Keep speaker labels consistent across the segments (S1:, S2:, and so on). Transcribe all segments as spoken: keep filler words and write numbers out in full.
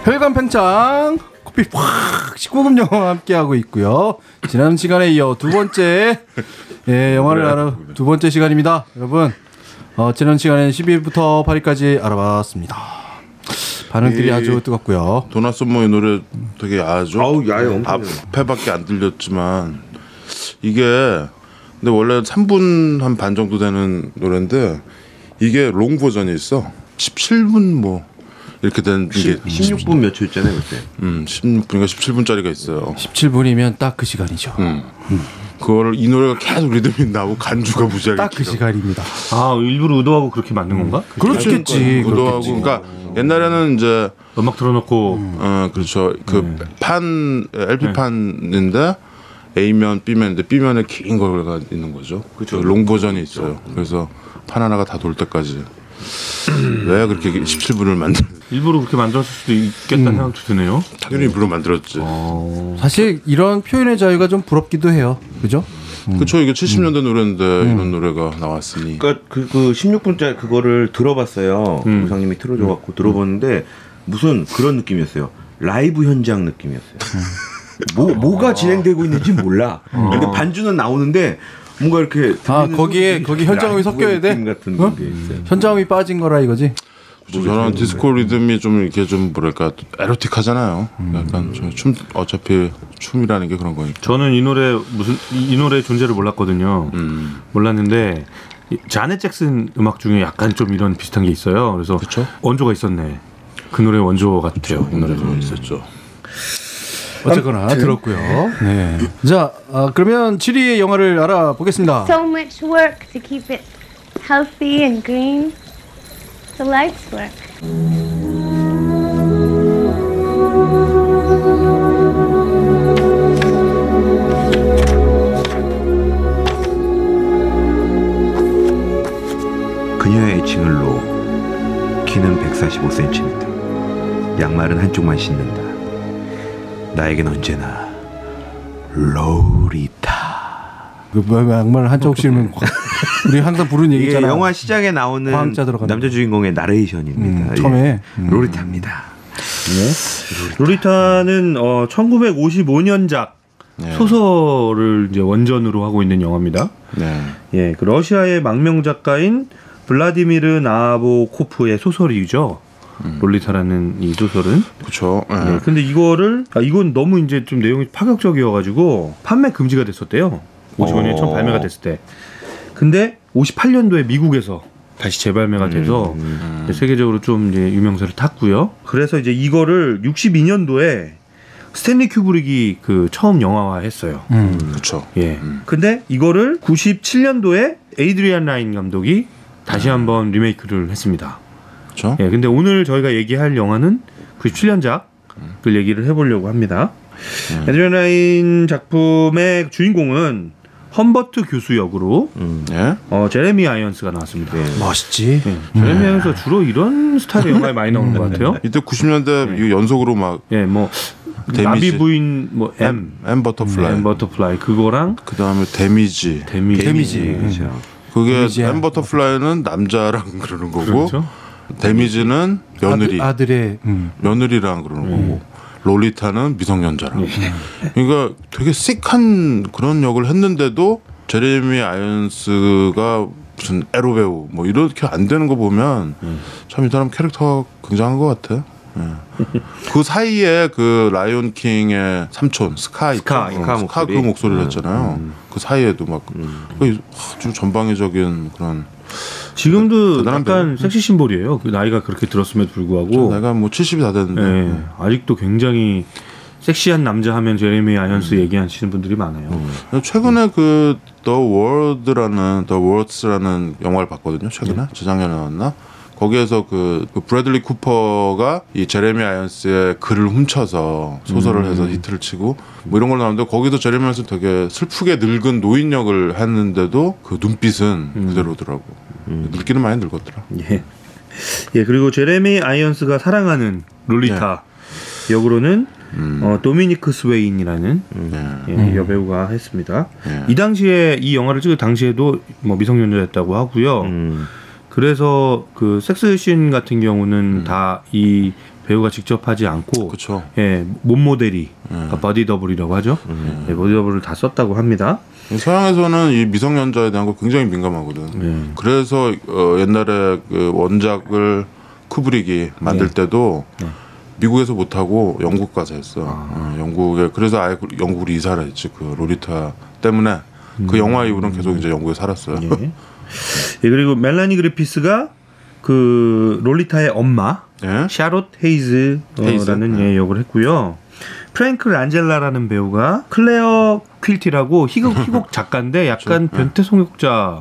S1: 혈관 팽창 코피 팍 십구 금 영화 함께하고 있고요. 지난 시간에 이어 두 번째 예, 영화를 그래, 알아 그래. 두 번째 시간입니다. 여러분 어, 지난 시간에 십이 일부터 팔 일까지 알아봤습니다. 반응들이 아주 뜨겁고요.
S2: 도나 썸머의 노래 되게 야하죠.
S3: 아우 야해.
S2: 앞에밖에 안 들렸지만 이게 근데 원래 삼 분 한 반 정도 되는 노래인데 이게 롱 버전이 있어. 십칠 분 뭐 이렇게 된 이게
S3: 십육 분 몇 초 있잖아요 그때.
S2: 음, 십육 분인가 십칠 분짜리가 있어요.
S1: 십칠 분이면 딱 그 시간이죠.
S2: 음. 음. 그거를 이 노래가 계속 리듬이 나고 간주가 무지하게
S1: 딱 그 시간입니다.
S4: 아 일부러 의도하고 그렇게 만든 건가?
S1: 그렇겠지.
S2: 의도하고 그러니까 옛날에는 이제
S4: 음악 틀어놓고
S2: 음. 어 그렇죠. 그 판 네. 엘피 판인데 A면 B면인데 B면에 긴 거가 있는 거죠. 그렇죠. 롱 버전이 있어요. 그래서 판 하나가 다 돌 때까지. 왜 그렇게 십칠 분을 만들?
S4: 일부러 그렇게 만들었을 수도 있겠다는 음. 생각도 드네요.
S2: 당연히 일부러 만들었지.
S4: 어...
S1: 사실 이런 표현의 자유가 좀 부럽기도 해요. 그죠?
S2: 음. 그렇죠. 이게 칠십 년대 음. 노래인데 음. 이런 노래가 나왔으니.
S3: 그러니까 그, 그 십육 분짜리 그거를 들어봤어요.
S4: 음.
S3: 우상님이 틀어줘갖고 음. 들어봤는데 무슨 그런 느낌이었어요. 라이브 현장 느낌이었어요. 음. 뭐 뭐가 진행되고 있는지 몰라. 어. 근데 반주는 나오는데. 뭔가 이렇게
S1: 아 거기에 거기 현장음이 섞여야 돼?
S3: 같은
S1: 어?
S3: 게 있어요.
S1: 현장음이 빠진 거라 이거지?
S2: 저는 디스코 리듬이 좀 이렇게 좀 뭐랄까 에로틱하잖아요. 음. 약간 춤 어차피 춤이라는 게 그런 거니까.
S4: 저는 이 노래 무슨 이, 이 노래 존재를 몰랐거든요. 음. 몰랐는데 자넷 잭슨 음악 중에 약간 좀 이런 비슷한 게 있어요. 그래서
S2: 그쵸?
S4: 원조가 있었네. 그 노래 원조 같아요.
S2: 이 노래가 음. 있었죠.
S1: 어쨌거나 음. 들었고요. 네. 자, 어, 그러면 칠 위의 영화를 알아보겠습니다.
S5: So much work to keep it healthy and green. The lights work.
S3: 그녀의 애칭을 로. 키는 백사십오 센티미터. 양말은 한쪽만 신는다. 나에겐 언제나 로리타.
S1: 그 양말을 한쪽 신으면 우리 항상 부르는 얘기 있잖아.
S3: 영화 시작에 나오는 남자 주인공의 나레이션입니다.
S1: 음, 처음에
S3: 음. 로리타입니다.
S4: 네. 로리타. 로리타는 어, 천구백오십오 년작 네. 소설을 이제 원전으로 하고 있는 영화입니다.
S2: 네.
S4: 예, 그 러시아의 망명 작가인 블라디미르 나보코프의 소설이죠. 음. 롤리타라는 이 소설은
S2: 그렇죠. 네.
S4: 네, 근데 이거를 아, 이건 너무 이제 좀 내용이 파격적이어가지고 판매 금지가 됐었대요. 오십오 년에 처음 발매가 됐을 때. 근데 오십팔 년도에 미국에서 다시 재발매가 돼서 음, 음. 세계적으로 좀 이제 유명세를 탔고요. 그래서 이제 이거를 육십이 년도에 스탠리 큐브릭이 그 처음 영화화했어요.
S2: 음. 그렇죠.
S4: 예. 음. 근데 이거를 구십칠 년도에 에이드리안 라인 감독이 다시 한번 리메이크를 했습니다.
S2: 그렇죠.
S4: 예, 근데 오늘 저희가 얘기할 영화는 구십칠 년작을 음. 얘기를 해보려고 합니다. 음. 에드리안 라인 작품의 주인공은 험버트 교수 역으로 음.
S2: 예?
S4: 어, 제레미 아이언스가 나왔습니다.
S1: 네. 멋있지.
S4: 네. 제레미 음. 아이언스가 주로 이런 스타일의 영화에 많이 나오는 것 같아요.
S2: 이때 구십 년대 네. 이거 연속으로 막
S4: 예, 뭐 나비 부인 뭐 M,
S2: M 버터플라이,
S4: M 버터플라이 그거랑
S2: 그 다음에 데미지,
S4: 데미지,
S1: 데미지.
S4: 그렇죠.
S2: 그게 M 버터플라이는 남자랑 그러는 거고.
S4: 그렇죠?
S2: 데미지는 며느리,
S1: 아들, 아들의 음.
S2: 며느리랑 그러는 음. 거고, 롤리타는 미성년자랑.
S4: 음.
S2: 그러니까 되게 씩한 그런 역을 했는데도 제레미 아이언스가 무슨 에로 배우 뭐 이렇게 안 되는 거 보면 음. 참 이 사람 캐릭터가 굉장한 것 같아. 네. 그 사이에 그 라이온 킹의 삼촌 스카
S3: 스카,
S2: 스카, 어, 스카 그 목소리를 했잖아요. 음. 그 사이에도 막 음. 아주 전방위적인 그런.
S4: 지금도 약간 배우. 섹시 심볼이에요. 그 나이가 그렇게 들었음에도 불구하고
S2: 내가 뭐 칠십이 다 됐는데
S4: 네, 음. 아직도 굉장히 섹시한 남자 하면 제레미 아이언스 음. 얘기하시는 분들이 많아요.
S2: 음. 최근에 그 The World라는 The Worlds라는 영화를 봤거든요. 최근에 네. 재작년에 나왔나? 거기에서 그, 그 브래들리 쿠퍼가 이 제레미 아이언스의 글을 훔쳐서 소설을 음. 해서 히트를 치고 뭐 이런 걸 나오는데 거기서 제레미 아이언스 되게 슬프게 늙은 노인 역을 했는데도 그 눈빛은 음. 그대로더라고. 음. 늙기는 많이 늙었더라.
S4: 예. 예, 그리고 제레미 아이언스가 사랑하는 롤리타 네. 역으로는 음. 어, 도미니크 스웨인이라는 음. 예, 음. 여배우가 했습니다. 예. 이 당시에 이 영화를 찍을 당시에도 뭐 미성년자였다고 하고요. 음. 그래서 그 섹스씬 같은 경우는 음. 다 이 배우가 직접 하지 않고
S2: 그쵸.
S4: 예, 몸 모델이
S2: 음.
S4: 그러니까 버디 더블이라고 하죠.
S2: 음.
S4: 예, 버디 더블을 다 썼다고 합니다.
S2: 서양에서는 이 미성년자에 대한 거 굉장히 민감하거든.
S4: 네.
S2: 그래서 어, 옛날에 그 원작을 쿠브릭이 만들
S4: 네.
S2: 때도
S4: 네.
S2: 미국에서 못하고 영국 가서 했어. 어, 영국에 그래서 아예 영국으로 이사를 했지. 그 로리타 때문에 그
S4: 음.
S2: 영화 이후로는 계속 이제 영국에 살았어요.
S4: 예. 예, 그리고 멜라니 그리피스가 그 롤리타의 엄마
S2: 예?
S4: 샤롯 헤이즈라는
S2: 헤이즈, 네.
S4: 예, 역을 했고요. 프랭크 란젤라라는 배우가 클레어 퀼티라고 희곡 희곡 작가인데 약간 변태 성역자죠.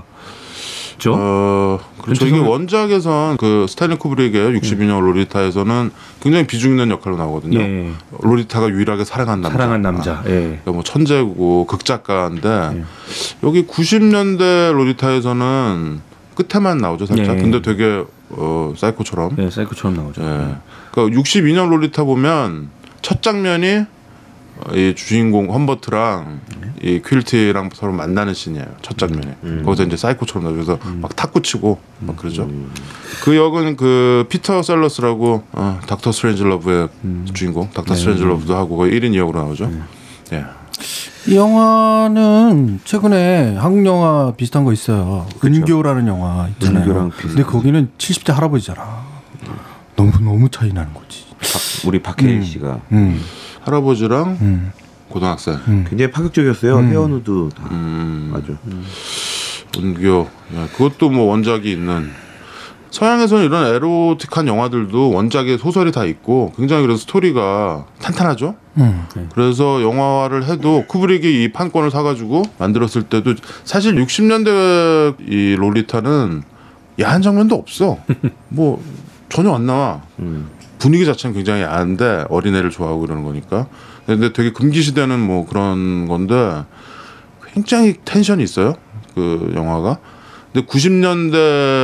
S2: 어, 그렇죠. 이게 원작에선 그 스탠리 쿠브릭의 육십이 년 로리타에서는 굉장히 비중 있는 역할로 나오거든요.
S4: 예.
S2: 로리타가 유일하게 사랑한 남자.
S4: 사랑한 남자.
S2: 아,
S4: 예.
S2: 그러니까 뭐 천재고 극작가인데
S4: 예.
S2: 여기 구십 년대 로리타에서는 끝에만 나오죠 살짝.
S4: 예.
S2: 근데 되게 어, 사이코처럼.
S4: 네, 사이코처럼 나오죠.
S2: 예. 그러니까 육십이 년 롤리타 보면 첫 장면이 이 주인공 험버트랑 이 퀼티랑 서로 만나는 씬이에요. 첫 장면에.
S3: 음.
S2: 거기서 이제 사이코처럼 나오죠. 그래서 막 탁구 치고 막 그러죠. 그 역은 그 피터 셀러스라고 어, 닥터 스트레인지 러브의 주인공. 닥터
S4: 네.
S2: 스트레인지 러브도 하고 거의 일 인 이 역으로 나오죠. 예.
S1: 이 영화는 최근에 한국 영화 비슷한 거 있어요. 은교라는 영화 있잖아요.
S3: 은교랑
S1: 근데 거기는 칠십 대 할아버지잖아. 너무 너무 차이 나는 거지.
S3: 박- 우리 박해일
S1: 음.
S3: 씨가
S1: 음,
S2: 할아버지랑
S1: 음,
S2: 고등학생.
S1: 음.
S3: 굉장히 파격적이었어요.
S1: 음.
S3: 헤어누드 다.
S2: 음.
S3: 아주.
S2: 은교. 야, 그것도 뭐 원작이 있는. 서양에서는 이런 에로틱한 영화들도 원작에 소설이 다 있고 굉장히 그래서 스토리가 탄탄하죠.
S1: 음.
S2: 그래서 영화화를 해도 쿠브릭이 이 판권을 사가지고 만들었을 때도 사실 육십 년대 이 롤리타는 야한 장면도 없어. 뭐 전혀 안 나와.
S3: 음.
S2: 분위기 자체는 굉장히 야한데 어린애를 좋아하고 그러는 거니까. 근데 되게 금기시되는 뭐 그런 건데 굉장히 텐션이 있어요. 그 영화가. 근데 구십 년대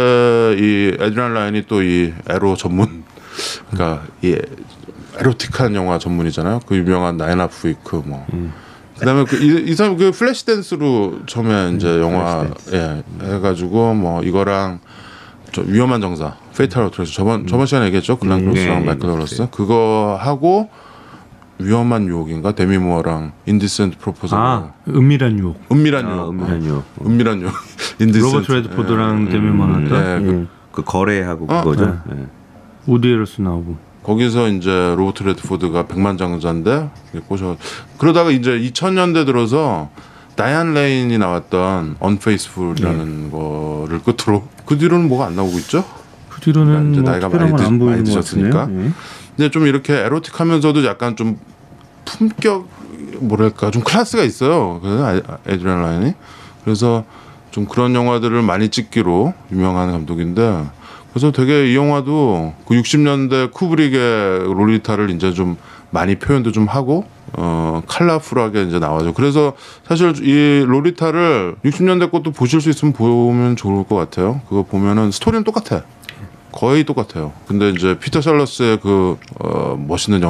S2: 이 에드리안 또 이 에로 전문, 그러니까 이 에로틱한 영화 전문이잖아요. 그 유명한 나인 하프 위크 뭐.
S3: 음.
S2: 그다음에 그 이, 이 사람 그 플래시 댄스로 처음에 이제 영화 예 해가지고 뭐 이거랑 저 위험한 정사 페이탈 어트랙션 저번 저번 시간에 얘기했죠. 글렌
S3: 음.
S2: 크로스랑
S3: 네,
S2: 마이클 더글라스
S3: 네.
S2: 그거 하고 위험한 유혹인가 데미 무어랑 인디센트 프로포즈.
S4: 아, 은밀한 유혹.
S2: 은밀한
S3: 아,
S2: 유혹.
S3: 은밀한 유혹.
S2: 어, 은밀한 유혹. 인디센트.
S4: 로버트 레드포드랑 데미 모어
S2: 네,
S4: 나왔던
S2: 그-
S4: 예.
S3: 그 거래하고
S2: 어?
S3: 그거죠. 네.
S4: 우디 에러스 나오고.
S2: 거기서 이제 로버트 레드포드가 백만장자인데 꼬셔. 그러다가 이제 이천 년대 들어서 다이안 레인이 나왔던 언페이스풀이라는 거를 끝으로 그 뒤로는 뭐가 안 나오고 있죠?
S4: 그 뒤로는
S2: 이제
S4: 뭐
S2: 나이가
S4: 특별한
S2: 많이
S4: 건 안
S2: 드- 많이
S4: 보이는 것
S2: 드셨으니까.
S4: 같은데요. 예.
S2: 근데 좀 이렇게 에로틱하면서도 약간 좀 품격 뭐랄까 좀 클래스가 있어요. 그 에드리안 라인이. 그래서 좀 그런 영화들을 많이 찍기로 유명한 감독인데 그래서 되게 이 영화도 그 육십 년대 쿠브릭의 롤리타를 이제 좀 많이 표현도 좀 하고 어 컬러풀하게 이제 나와죠. 그래서 사실 이 롤리타를 육십 년대 것도 보실 수 있으면 보면 좋을 것 같아요. 그거 보면은 스토리는 똑같아. 거의 똑같아요. 근데 이제 피터 셀러스의 그 어, 멋있는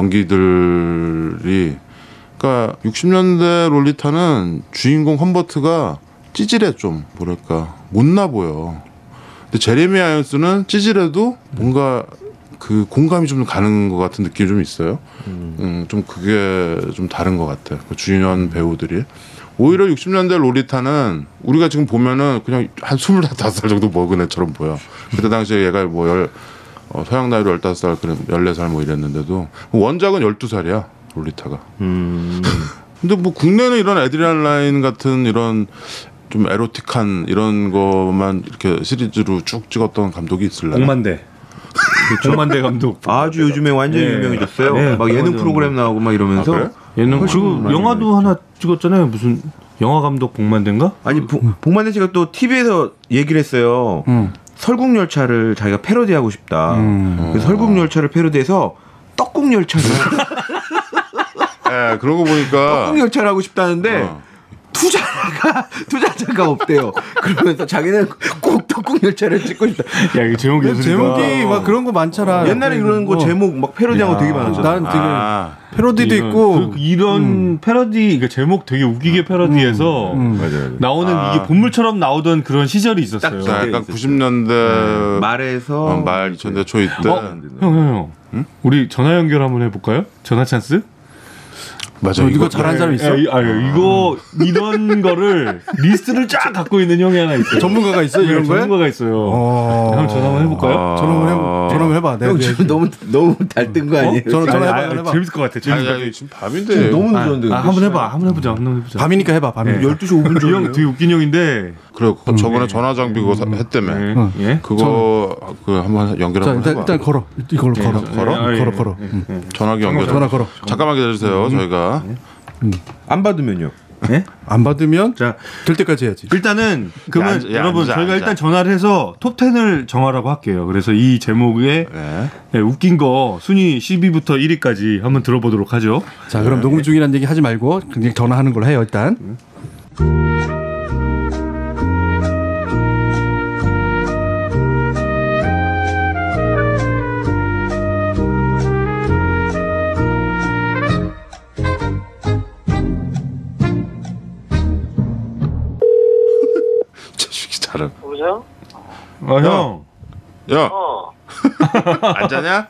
S2: 연기들이 그러니까 육십 년대 롤리타는 주인공 험버트가 찌질해 좀 뭐랄까 못나 보여. 근데 제레미 아이언스는 찌질해도 뭔가 그 공감이 좀 가는 것 같은 느낌이 좀 있어요. 음, 좀 그게 좀 다른 것 같아. 그 주연 배우들이. 오히려 육십 년대 롤리타는 우리가 지금 보면은 그냥 한 스물다섯 살 정도 먹은 애처럼 보여. 그때 당시에 얘가 뭐 열, 어, 서양 나이로 열다섯 살, 그래, 열네 살 뭐 이랬는데도 원작은 열두 살이야, 롤리타가.
S3: 음.
S2: 근데 뭐 국내는 이런 에드리안 라인 같은 이런 좀 에로틱한 이런 것만 이렇게 시리즈로 쭉 찍었던 감독이 있을래나?
S4: 공만대. 공만대 감독.
S3: 아주 요즘에 완전히
S4: 네.
S3: 유명해졌어요.
S4: 네,
S3: 막 예능
S4: 완전
S3: 프로그램 나오고 막 이러면서.
S2: 아, 그래?
S4: 얘는
S3: 훨씬
S4: 그리고
S3: 많이
S4: 영화도 하나 찍었잖아요. 무슨 영화 감독 복만대인가?
S3: 아니 보- 복만대 씨가 또 티비에서 얘기를 했어요.
S1: 음.
S3: 설국열차를 자기가 패러디하고 싶다.
S1: 음.
S3: 그래서 설국열차를 패러디해서 떡국열차를
S2: 예, 그런 거 보니까
S3: 떡국열차를 하고 싶다는데
S2: 어.
S3: 투자가 투자자가 없대요. 그러면서 자기는 꼭 떡국열차를 찍고 싶다.
S4: 야, 이거 제목이
S1: 그 제목이 막 그런 거 많잖아.
S3: 옛날에 이런 거
S1: 어.
S3: 제목 막 패러디한 거 되게 많았잖아.
S1: 난 되게
S2: 아,
S1: 패러디도
S4: 이런,
S1: 있고
S4: 그, 이런
S1: 음.
S4: 패러디, 그러니까 제목 되게 웃기게 패러디해서
S1: 음.
S3: 맞아, 맞아.
S4: 나오는
S2: 아.
S4: 이게 본물처럼 나오던 그런 시절이 있었어요.
S3: 딱
S2: 자, 약간
S3: 있었죠.
S2: 구십 년대
S3: 말에서
S2: 어, 말 이천 대 초 이때
S4: 어? 형, 형, 형. 우리 전화 연결 한번 해볼까요? 전화 찬스?
S2: 맞아
S1: 어, 이거 잘하는 사람 있어?
S4: 야, 이- 아, 이거 이런 거를 리스트를 쫙 갖고 있는 형이 하나 있어요.
S1: 전문가가 있어 이런
S4: 네,
S1: 거에?
S4: 전문가가 있어요.
S1: 어.
S4: 한번 전화 한번 해볼까요?
S2: 아.
S1: 전화 한번 해. 전화 한번 해봐. 내가
S3: 형
S1: 그-
S3: 지금 너무 너무 달뜬 거 아니에요?
S1: 전화 전화 해봐.
S4: 아니, 아니,
S1: 해봐.
S4: 재밌을 것 같아. 재밌을
S2: 아니,
S4: 것 같아.
S2: 아니 지금 밤인데
S3: 너무
S4: 아,
S3: 늦었는데.
S4: 아, 한번 해봐. 한번 해보자. 한번 해보자.
S1: 밤이니까 해봐. 밤이니까.
S4: 네.
S3: 열두 시 오 분
S4: 이
S3: 전이에요.
S4: 형 되게 웃긴 형인데.
S2: 그래 그 저번에 전화 장비 그거 사- 했다며
S4: 네.
S1: 응.
S4: 예.
S2: 그거 그 한번 연결
S1: 자
S2: 한번
S1: 일단
S2: 해봐
S1: 일단 걸어. 이걸로 걸어.
S2: 걸어?
S4: 아, 예,
S1: 걸어
S4: 예,
S1: 걸어.
S4: 예,
S1: 응.
S4: 예.
S2: 전화기 연결
S1: 전화 걸어.
S2: 잠깐만 기다려주세요 저희가
S3: 안 받으면요.
S4: 예?
S1: 안 받으면
S4: 자,
S1: 될 때까지 해야지.
S4: 일단은 그러면
S2: 앉아, 야,
S4: 여러분
S2: 앉아,
S4: 저희가
S2: 앉아.
S4: 일단 전화를 해서 톱텐을 정하라고 할게요. 그래서 이 제목에
S2: 네.
S4: 예, 웃긴 거 순위 십 위부터 일 위까지 한번 들어보도록 하죠.
S1: 자 그럼 녹음 중이라는 얘기 하지 말고 그냥 전화하는 걸로 해요 일단.
S2: 자식이 잘해
S6: 여보세요?
S4: 아, 형.
S2: 야
S6: 어.
S2: 안 자냐?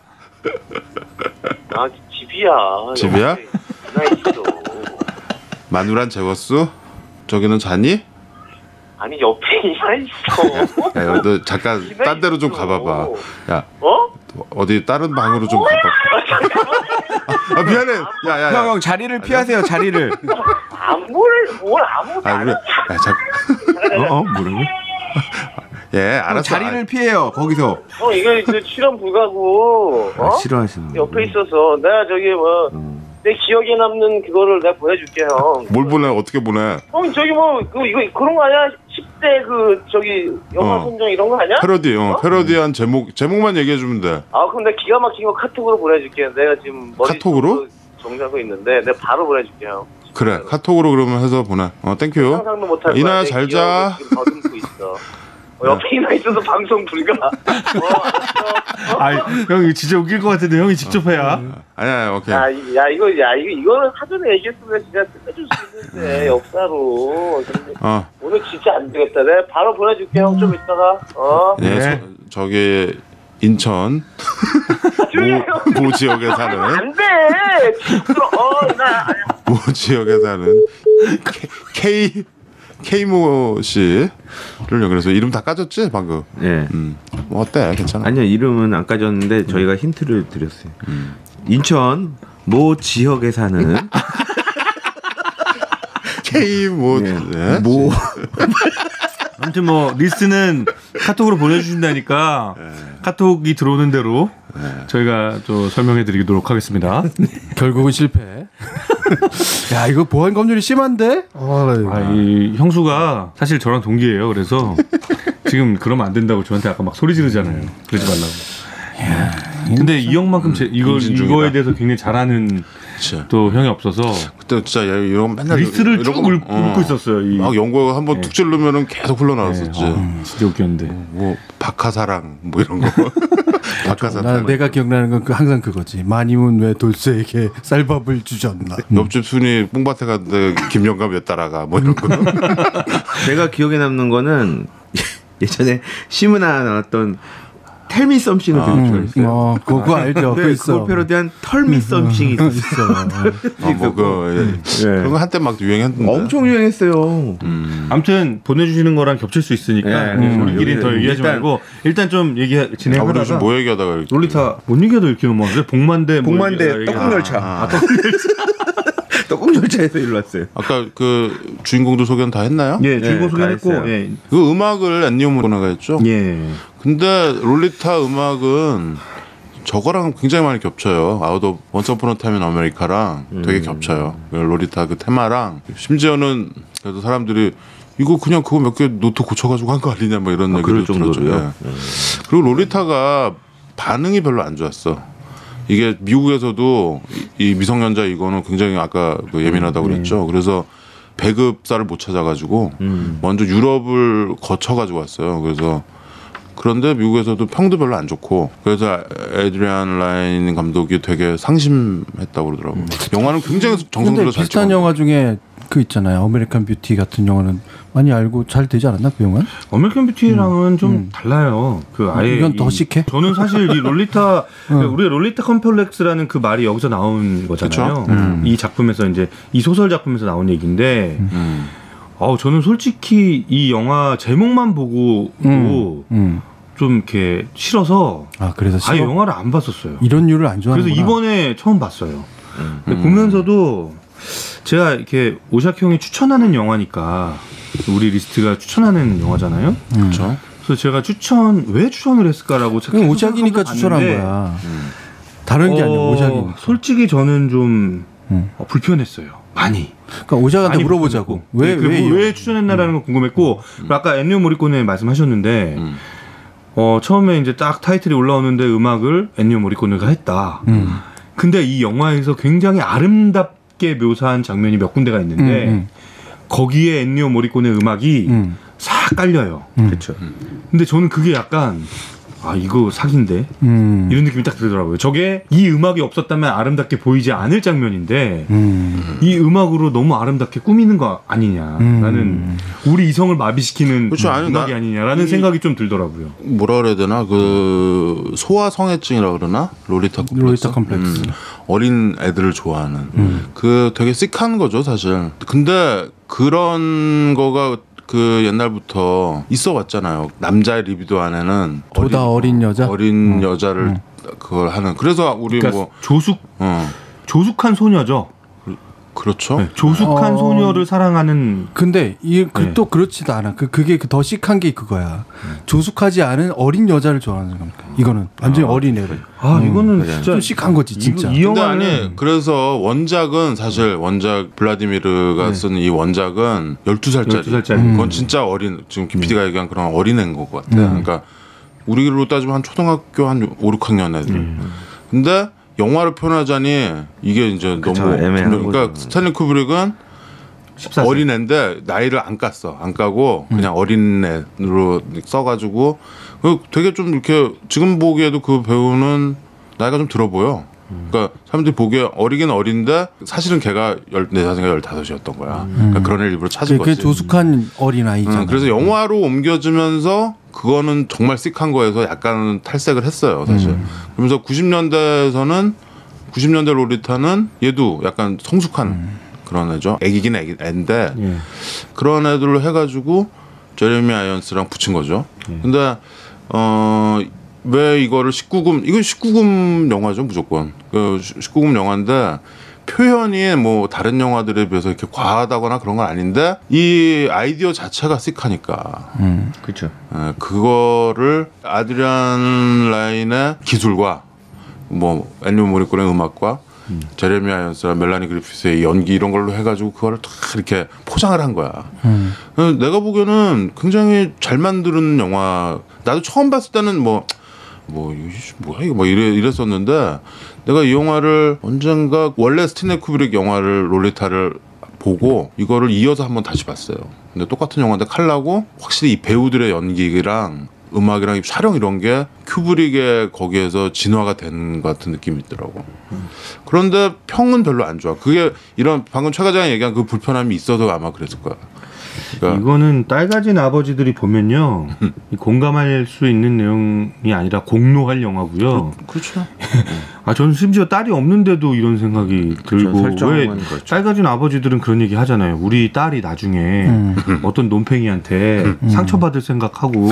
S6: 나 집이야.
S2: 집이야?
S6: 나 있어.
S2: 마누란 재웠어? 저기는 자니?
S6: 아니 옆에 이나 있어.
S2: 야, 야, 너 잠깐
S6: 집에
S2: 딴 데로 좀
S6: 있어.
S2: 가봐봐. 야,
S6: 어?
S2: 어디 다른 방으로 좀 가봐. 아, 미안해. 야, 야,
S3: 형,
S2: 야.
S3: 형 자리를 피하세요. 자리를.
S6: 아무를 뭘 아무
S2: 아, 그래. 야, 잠.
S3: 어, 어 뭐라고?
S2: 예,
S3: 형,
S2: 알았어.
S3: 자리를 피해요. 거기서.
S6: 어 이거 그 출연 불가고 어?
S3: 아, 싫어하시는.
S6: 옆에 있어서 내가 저기 뭐 내 기억에 남는 그거를 내가 보내줄게 형.
S2: 뭘 보내? 어떻게 보내?
S6: 형 저기 뭐 그 이거 그런 거 아니야? 십 대 그 저기 영화
S2: 어.
S6: 선정 이런 거 아니야?
S2: 패러디, 어, 패러디한 제목, 제목만 얘기해 주면 돼.
S6: 아 그럼 내가 기가 막힌 거 카톡으로 보내줄게. 내가 지금 머릿속으로
S2: 카톡으로?
S6: 정리하고 있는데 내가 바로 보내줄게 형.
S2: 그래, 카톡으로 그러면 해서 보내. 어, 땡큐.
S6: 상상도 못할
S2: 이나야,
S6: 거야. 내
S2: 잘
S6: 기억을
S2: 자.
S6: 지금 더듬고 있어. 어, 옆에 이나 있어서 방송 불가. 어, 알았어.
S4: 아, 형 이거 진짜 웃길 것 같은데 형이 직접 해야.
S2: 아니야, 아니야, 오케이.
S6: 야, 이- 야 이거 야 이거 이거는 사전에 얘기했으면 진짜 끝내줄 수 있는데 역사로. 근데
S2: 어,
S6: 오늘 진짜 안 되겠다. 내가 바로 보내줄게 형 좀 이따가. 어.
S2: 네,
S4: 네.
S2: 저, 저기 인천
S6: 아, 조용히 해.
S2: 모, 모 지역에 사는
S6: 안 돼. 시끄러. 어, 나 아니야.
S2: 모 지역에 사는 K K모 씨를 연결해서 이름 다 까졌지 방금.
S3: 예.
S2: 음, 뭐 어때? 괜찮아.
S3: 아니요, 이름은 안 까졌는데 저희가 힌트를 드렸어요. 인천 모 지역에 사는
S2: K모
S3: 네.
S2: 네.
S3: 모
S4: 아무튼 뭐 리스트는 카톡으로 보내주신다니까 카톡이 들어오는 대로 저희가 또 설명해드리도록 하겠습니다.
S1: 결국은 실패. 야 이거 보안 검열이 심한데? 아,
S4: 아, 이 형수가 사실 저랑 동기예요. 그래서 지금 그러면 안 된다고 저한테 아까 막 소리 지르잖아요. 그러지 말라고. 근데 이 형만큼 제, 이거
S2: 임진중이다.
S4: 이거에 대해서 굉장히 잘하는
S2: 진짜.
S4: 또 형이 없어서
S2: 그때 진짜 얘 이런 거 맨날
S4: 리스트를
S2: 이런
S4: 쭉
S2: 거
S4: 읽,
S2: 어.
S4: 읽고 있었어요. 이,
S2: 막 연구가 한번 툭 찌르면은 계속 흘러나왔었지.
S4: 네, 어, 진짜 웃겼는데.
S2: 뭐 박하사랑 뭐 이런 거.
S1: 나
S2: 박하사랑.
S1: 내가 기억나는 건 그 항상 그거지. 마님은 왜 돌쇠에게 쌀밥을 주셨나?
S2: 옆집 순이 뽕밭에 갔는데 김영감 왜 따라가 뭐 이런 거.
S3: 제가 기억에 남는 거는 예전에 시문화 나왔던 텔미 썸씽을 되게 좋아했어요.
S1: 어, 그거, 그거 알죠. 그거
S3: 네,
S1: 있어.
S3: 그걸 패러디한 털미 썸씽이 있었어요.
S1: 있어.
S2: 어, 뭐 그, 예. 그런 거 한때 막 유행했는데.
S3: 엄청 유행했어요.
S4: 아무튼 보내주시는 거랑 겹칠 수 있으니까
S3: 네,
S4: 음, 우리끼리 더
S3: 여기
S4: 얘기하지
S3: 일단-
S4: 말고 일단 좀 얘기
S2: 아, 우리
S4: 진행하다가
S2: 요즘 뭐 얘기하다가 이렇게.
S4: 롤리타 못 얘기하다 이렇게 넘어가는데 복만대 뭐
S3: 복만대
S4: 얘기하다가
S3: 떡국열차.
S2: 아,
S3: 떡국열차에서 일로 왔어요.
S2: 아까 그 주인공들 소개는 다 했나요?
S4: 예, 주인공
S3: 네,
S4: 소개했고
S3: 다 했어요.
S4: 예.
S2: 그 음악을 앤니오 모나가 했죠.
S4: 예.
S2: 근데 롤리타 음악은 저거랑 굉장히 많이 겹쳐요. 아웃 오브 원스 어폰 어 타임 인 아메리카랑 되게 겹쳐요. 그 롤리타 그 테마랑 심지어는 그래도 사람들이 이거 그냥 그거 몇 개 노트 고쳐가지고 한 거 아니냐 뭐 이런
S3: 아,
S2: 얘기를
S3: 그럴 정도로요?
S2: 들었죠. 예. 그리고 롤리타가 반응이 별로 안 좋았어. 이게 미국에서도 이, 이 미성년자 이거는 굉장히 아까 그 예민하다고 그랬죠. 그래서 배급사를 못 찾아가지고 먼저 유럽을 거쳐가지고 왔어요. 그래서 그런데 미국에서도 평도 별로 안 좋고 그래서 에드리안 라인 감독이 되게 상심했다고 그러더라고요. 음. 영화는 굉장히 정성들여 잘
S1: 비슷한
S2: 찍었는데.
S1: 영화 중에 그 있잖아요. 아메리칸 뷰티 같은 영화는 많이 알고 잘 되지 않았나 그 영화?
S4: 아메리칸 뷰티랑은 음. 좀 음. 달라요. 그 아예
S1: 이건 더 시해.
S4: 저는 사실 이 롤리타 음. 우리가 롤리타 컴플렉스라는 그 말이 여기서 나온 거잖아요.
S1: 음.
S4: 이 작품에서 이제 이 소설 작품에서 나온 얘기인데.
S2: 음.
S4: 어, 저는 솔직히 이 영화 제목만 보고도 음, 음. 좀 이렇게 싫어서
S1: 아 그래서
S4: 아예 영화를 안 봤었어요.
S1: 이런 류를 안 좋아하는.
S4: 그래서 이번에 처음 봤어요. 음. 근데 보면서도 제가 이렇게 오샤키 형이 추천하는 영화니까 우리 리스트가 추천하는 영화잖아요.
S2: 그렇죠.
S4: 그래서 제가 추천 왜 추천을 했을까라고
S1: 그냥 오샤키니까 추천한 거야. 음. 다른 게
S4: 어,
S1: 아니라 오샤키니까.
S4: 솔직히 저는 좀 음. 어, 불편했어요. 많이.
S1: 그러니까 오작한테 물어보자고. 왜,
S4: 네,
S1: 왜,
S4: 왜 추천했나라는 음. 건 궁금했고, 음. 아까 엔니오 모리코네 말씀하셨는데, 음. 어, 처음에 이제 딱 타이틀이 올라오는데 음악을 엔니오 모리코네가 했다. 음. 근데 이 영화에서 굉장히 아름답게 묘사한 장면이 몇 군데가 있는데, 음, 음. 거기에 엔니오 모리코네 음악이 음. 싹 깔려요.
S1: 음.
S4: 그렇죠. 근데 저는 그게 약간, 아 이거 사기인데 음. 이런 느낌이 딱 들더라고요. 저게 이 음악이 없었다면 아름답게 보이지 않을 장면인데 음. 이 음악으로 너무 아름답게 꾸미는 거 아니냐라는 음. 우리 이성을 마비시키는
S2: 그렇죠. 아니,
S4: 음악이
S2: 나,
S4: 아니냐라는
S2: 이,
S4: 생각이 좀 들더라고요.
S2: 뭐라 그래야 되나 그 소아성애증이라 그러나 롤리타 컴플렉스.
S1: 롤리타 컴플렉스.
S2: 음. 어린 애들을 좋아하는 음. 그 되게 씩한 거죠 사실. 근데 그런 거가 그 옛날부터 있어 왔잖아요. 남자의 리비도 안에는
S1: 보다 어린, 어린 여자,
S2: 어린
S1: 음.
S2: 여자를 음. 그걸 하는. 그래서 우리
S4: 그러니까
S2: 뭐
S4: 조숙, 어. 조숙한 소녀죠.
S2: 그렇죠.
S4: 네, 조숙한 어... 소녀를 사랑하는.
S1: 근데 이또 네. 그렇지도 않아. 그 그게 더 시크한 게 그거야. 음. 조숙하지 않은 어린 여자를 좋아하는 겁니다. 이거는 완전히 아, 어린 애를.
S4: 아
S1: 음.
S4: 이거는 진짜
S1: 좀 시크한 거지 진짜.
S4: 이, 이
S2: 근데
S4: 영화는...
S2: 아니 그래서 원작은 사실 원작 블라디미르가 네. 쓴 이 원작은 열두 살짜리.
S4: 열두 살짜리.
S2: 음. 그건 진짜 어린 지금 김피디가 음. 얘기한 그런 어린 애인 것 같아. 음. 그러니까 우리로 따지면 한 초등학교 한 오, 육 학년 애들. 음. 근데 영화를 표현하자니 이게 이제
S3: 그쵸,
S2: 너무
S3: 애매한
S2: 그러니까
S3: 거죠.
S2: 스탠리 쿠브릭은
S4: 십사 세.
S2: 어린애인데 나이를 안 깠어. 안 까고 음. 그냥 어린애로 써가지고 되게 좀 이렇게 지금 보기에도 그 배우는 나이가 좀 들어 보여. 음. 그러니까 사람들이 보기에 어리긴 어린데 사실은 걔가 열네 살인가 열다섯이었던 거야.
S1: 음.
S2: 그러니까 그런 애를 일부러 찾은
S1: 그게
S2: 거지.
S1: 조숙한 어린 아이잖아.
S2: 음, 그래서 영화로 옮겨지면서 그거는 정말 씩한 거에서 약간 탈색을 했어요, 사실. 음. 그러면서 구십 년대에서는 구십 년대 롤리타는 얘도 약간 성숙한 음. 그런 애죠. 애기긴 애기, 애인데 예. 그런 애들로 해가지고 제레미 아이언스랑 붙인 거죠. 예. 근데 어, 왜 이거를 십구 금 이건 십구 금 영화죠, 무조건. 그 십구 금 영화인데. 표현이 뭐 다른 영화들에 비해서 이렇게 과하다거나 그런 건 아닌데 이 아이디어 자체가 씩하니까
S1: 음,
S3: 그렇죠.
S2: 에, 그거를 아드리안 라인의 기술과 뭐 엔니오 모리코네 음악과 음. 제레미 아이언스랑 멜라니 그리피스의 연기 이런 걸로 해가지고 그거를 다 이렇게 포장을 한 거야.
S1: 음.
S2: 내가 보기에는 굉장히 잘 만드는 영화. 나도 처음 봤을 때는 뭐 뭐 뭐야 이거 뭐 이래 이랬었는데 내가 이 영화를 언젠가 원래 스탠리 쿠브릭 영화를 롤리타를 보고 이거를 이어서 한번 다시 봤어요. 근데 똑같은 영화인데 칼라고 확실히 이 배우들의 연기랑 음악이랑 촬영 이런 게 큐브릭의 거기에서 진화가 된 것 같은 느낌이 있더라고. 그런데 평은 별로 안 좋아. 그게 이런 방금 최 과장이 얘기한 그 불편함이 있어서 아마 그랬을 거야.
S4: 그러니까 이거는 딸 가진 아버지들이 보면요 공감할 수 있는 내용이 아니라 공노할 영화고요.
S2: 그, 그렇죠.
S4: 아 저는 심지어 딸이 없는데도 이런 생각이 들고 왜 딸 가진 아버지들은 그런 얘기 하잖아요. 우리 딸이 나중에 음. 어떤 논팽이한테 음. 상처받을 생각하고.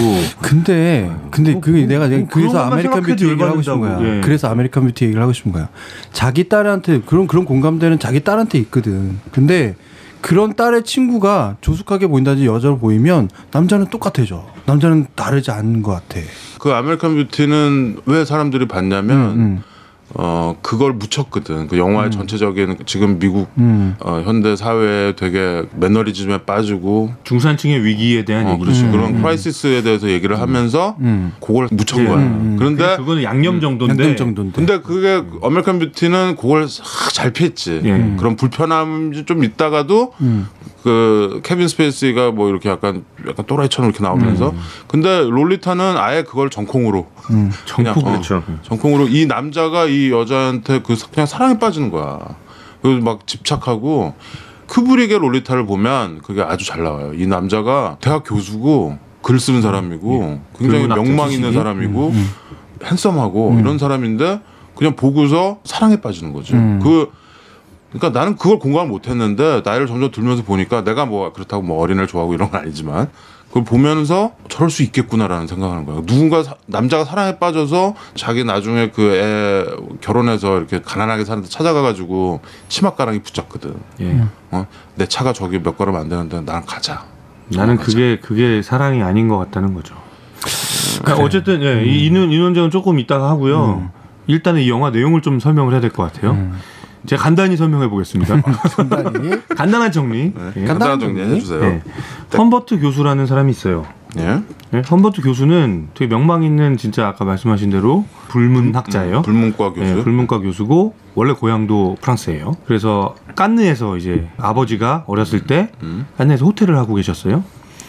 S1: 근데 근데
S4: 뭐,
S1: 그게
S4: 뭐,
S1: 내가
S4: 뭐,
S1: 그래서 아메리칸 뷰티 얘기를 하고 싶은 거야. 예. 그래서 아메리칸 뷰티 얘기를 하고 싶은 거야. 자기 딸한테 그런 그런 공감대는 자기 딸한테 있거든. 근데 그런 딸의 친구가 조숙하게 보인다든지 여자로 보이면 남자는 똑같아져. 남자는 다르지 않은 것 같아.
S2: 그 아메리칸 뷰티는 왜 사람들이 봤냐면 음, 음. 어 그걸 묻혔거든. 그 영화의 음. 전체적인 지금 미국 음. 어, 현대 사회에 되게 매너리즘에 빠지고
S4: 중산층의 위기에 대한
S2: 어,
S4: 얘기.
S2: 그렇지.
S1: 음.
S2: 그런 크라이시스에 대해서 얘기를 하면서
S1: 음.
S2: 그걸 묻힌
S4: 네.
S2: 거야.
S1: 음.
S2: 그런데
S4: 그거는 양념 정도인데.
S1: 양념 정도인데.
S2: 근데 그게 아메리칸 뷰티는 그걸 잘 피했지.
S4: 음.
S2: 그런 불편함이 좀 있다가도
S1: 음.
S2: 그 케빈 스페이시가 뭐 이렇게 약간 약간 또라이처럼 이렇게 나오면서
S1: 음.
S2: 근데 롤리타는 아예 그걸 정콩으로
S1: 음.
S2: 그냥
S4: 정콩
S2: 어,
S3: 그렇죠.
S2: 정콩으로 이 남자가 이 여자한테 그 그냥 사랑에 빠지는 거야. 그래서 막 집착하고 쿠브릭의 롤리타를 보면 그게 아주 잘 나와요. 이 남자가 대학 교수고 글 쓰는 사람이고 굉장히
S4: 불문학자
S2: 명망
S4: 지식이?
S2: 있는 사람이고
S1: 음.
S2: 핸섬하고 이런 사람인데 그냥 보고서 사랑에 빠지는 거지.
S1: 음.
S2: 그 그러니까 나는 그걸 공감을 못했는데 나이를 점점 들면서 보니까 내가 뭐 그렇다고 뭐 어린애를 좋아하고 이런 건 아니지만 그걸 보면서 저럴 수 있겠구나라는 생각하는 거야. 누군가 사, 남자가 사랑에 빠져서 자기 나중에 그 애 결혼해서 이렇게 가난하게 사는데 찾아가가지고 치맛가랑이 붙잡거든.
S4: 예.
S2: 어? 내 차가 저기 몇 걸음 안 되는데 나랑 가자.
S4: 나는
S2: 가자.
S4: 그게 그게 사랑이 아닌 것 같다는 거죠. 그러니까 어쨌든 예, 이 이논 이논쟁은 조금 이따가 하고요. 일단은 이 영화 내용을 좀 설명을 해야 될 것 같아요.
S1: 음.
S4: 제가 간단히 설명해 보겠습니다.
S1: 간단히.
S4: 간단한 정리. 예.
S2: 간단한 정리 해주세요.
S4: 예. 험버트 교수라는 사람이 있어요.
S2: 예.
S4: 예, 험버트 교수는 되게 명망 있는 진짜 아까 말씀하신 대로 불문학자예요.
S2: 불문과 교수.
S4: 예, 불문과 교수고 원래 고향도 프랑스예요. 그래서 깐느에서 이제 아버지가 어렸을 때
S2: 음.
S4: 깐느에서 호텔을 하고 계셨어요.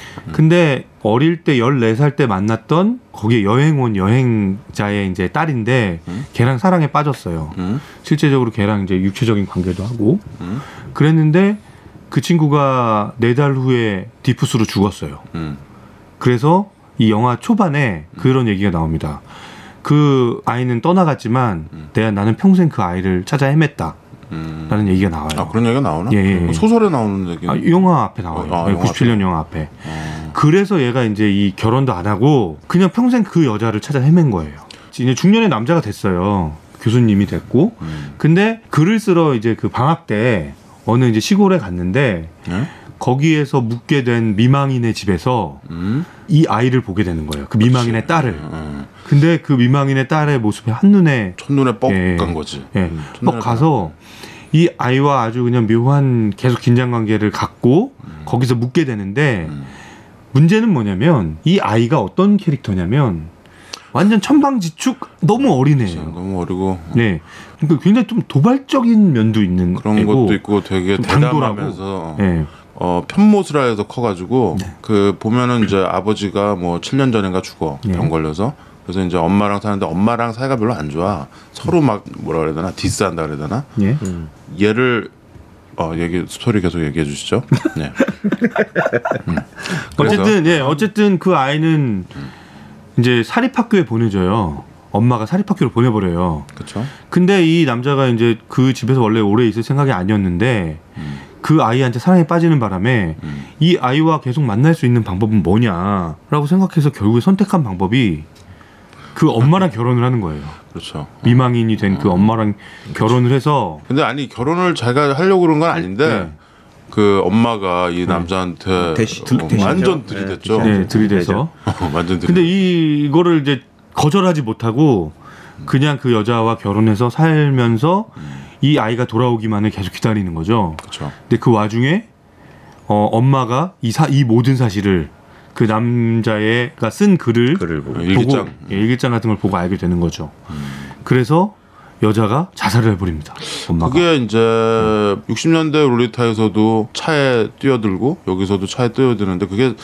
S4: 근데 어릴 때 열네 살 때 만났던 거기에 여행 온 여행자의 이제 딸인데
S2: 음.
S4: 걔랑 사랑에 빠졌어요.
S2: 음.
S4: 실제적으로 걔랑 이제 육체적인 관계도 하고
S2: 음.
S4: 그랬는데 그 친구가 네 달 후에 디프스로 죽었어요.
S2: 음.
S4: 그래서 이 영화 초반에 그런 얘기가 나옵니다. 그 아이는 떠나갔지만
S2: 음.
S4: 내가 나는 평생 그 아이를 찾아 헤맸다.
S2: 음.
S4: 라는 얘기가 나와요.
S2: 아 그런 얘기가 나오나?
S4: 예, 예, 예.
S2: 소설에 나오는 얘기.
S4: 아, 영화 앞에 나와요.
S2: 아,
S4: 예,
S2: 영화
S4: 구십칠 년 영화 앞에.
S2: 어.
S4: 그래서 얘가 이제 이 결혼도 안 하고 그냥 평생 그 여자를 찾아 헤맨 거예요. 이제 중년의 남자가 됐어요. 교수님이 됐고.
S2: 음.
S4: 근데 글을 쓰러 이제 그 방학 때 어느 이제 시골에 갔는데
S2: 예?
S4: 거기에서 묵게 된 미망인의 집에서
S2: 음.
S4: 이 아이를 보게 되는 거예요. 그 미망인의 딸을.
S2: 어.
S4: 근데 그 미망인의 딸의 모습에 한눈에
S2: 첫눈에 뻑
S4: 예.
S2: 간 거지.
S4: 예,
S2: 음,
S4: 뻑 가서 이 아이와 아주 그냥 묘한 계속 긴장 관계를 갖고
S2: 음.
S4: 거기서 묵게 되는데
S2: 음.
S4: 문제는 뭐냐면 이 아이가 어떤 캐릭터냐면 완전 천방지축 너무 어린애예요.
S2: 너무 어리고
S4: 네, 그러니까 굉장히 좀 도발적인 면도 있는
S2: 그런
S4: 애고,
S2: 것도 있고 되게
S4: 좀 당돌하고.
S2: 대담하면서
S4: 네,
S2: 어, 편모스라에서 커가지고
S4: 네.
S2: 그 보면은 이제 아버지가 뭐 칠 년 전인가 죽어
S4: 네.
S2: 병 걸려서 그래서 이제 엄마랑 사는데 엄마랑 사이가 별로 안 좋아. 서로 막 뭐라 그래야 되나 디스한다 그래야 되나.
S4: 예,
S2: 얘를 어 얘기 스토리 계속 얘기해 주시죠. 네. 음. 그래서
S4: 어쨌든 예, 어쨌든 그 아이는 이제 사립학교에 보내줘요. 엄마가 사립학교를 보내버려요.
S2: 그렇죠.
S4: 근데 이 남자가 이제 그 집에서 원래 오래 있을 생각이 아니었는데
S2: 음.
S4: 그 아이한테 사랑에 빠지는 바람에
S2: 음.
S4: 이 아이와 계속 만날 수 있는 방법은 뭐냐라고 생각해서 결국에 선택한 방법이 그 엄마랑 결혼을 하는 거예요.
S2: 그렇죠.
S4: 미망인이 된 그 엄마랑 결혼을 해서
S2: 근데 아니 결혼을 자기가 하려고 그런 건 아닌데
S4: 네.
S2: 그 엄마가 이 남자한테
S3: 대시-
S2: 어,
S3: 대시죠.
S2: 완전 들이댔죠.
S3: 네,
S4: 네, 들이대서
S2: 완전 들이.
S4: 근데 이 이거를 이제 거절하지 못하고 그냥 그 여자와 결혼해서 살면서 이 아이가 돌아오기만을 계속 기다리는 거죠.
S2: 그렇죠.
S4: 근데 그 와중에 어, 엄마가 이, 사, 이 모든 사실을 그 남자애가 쓴 글을
S3: 글을 보고.
S4: 보고
S2: 일기장.
S4: 예, 일기장 같은 걸 보고 알게 되는 거죠.
S2: 음.
S4: 그래서 여자가 자살을 해버립니다. 엄마가.
S2: 그게 이제 육십 년대 롤리타에서도 차에 뛰어들고 여기서도 차에 뛰어드는데 그게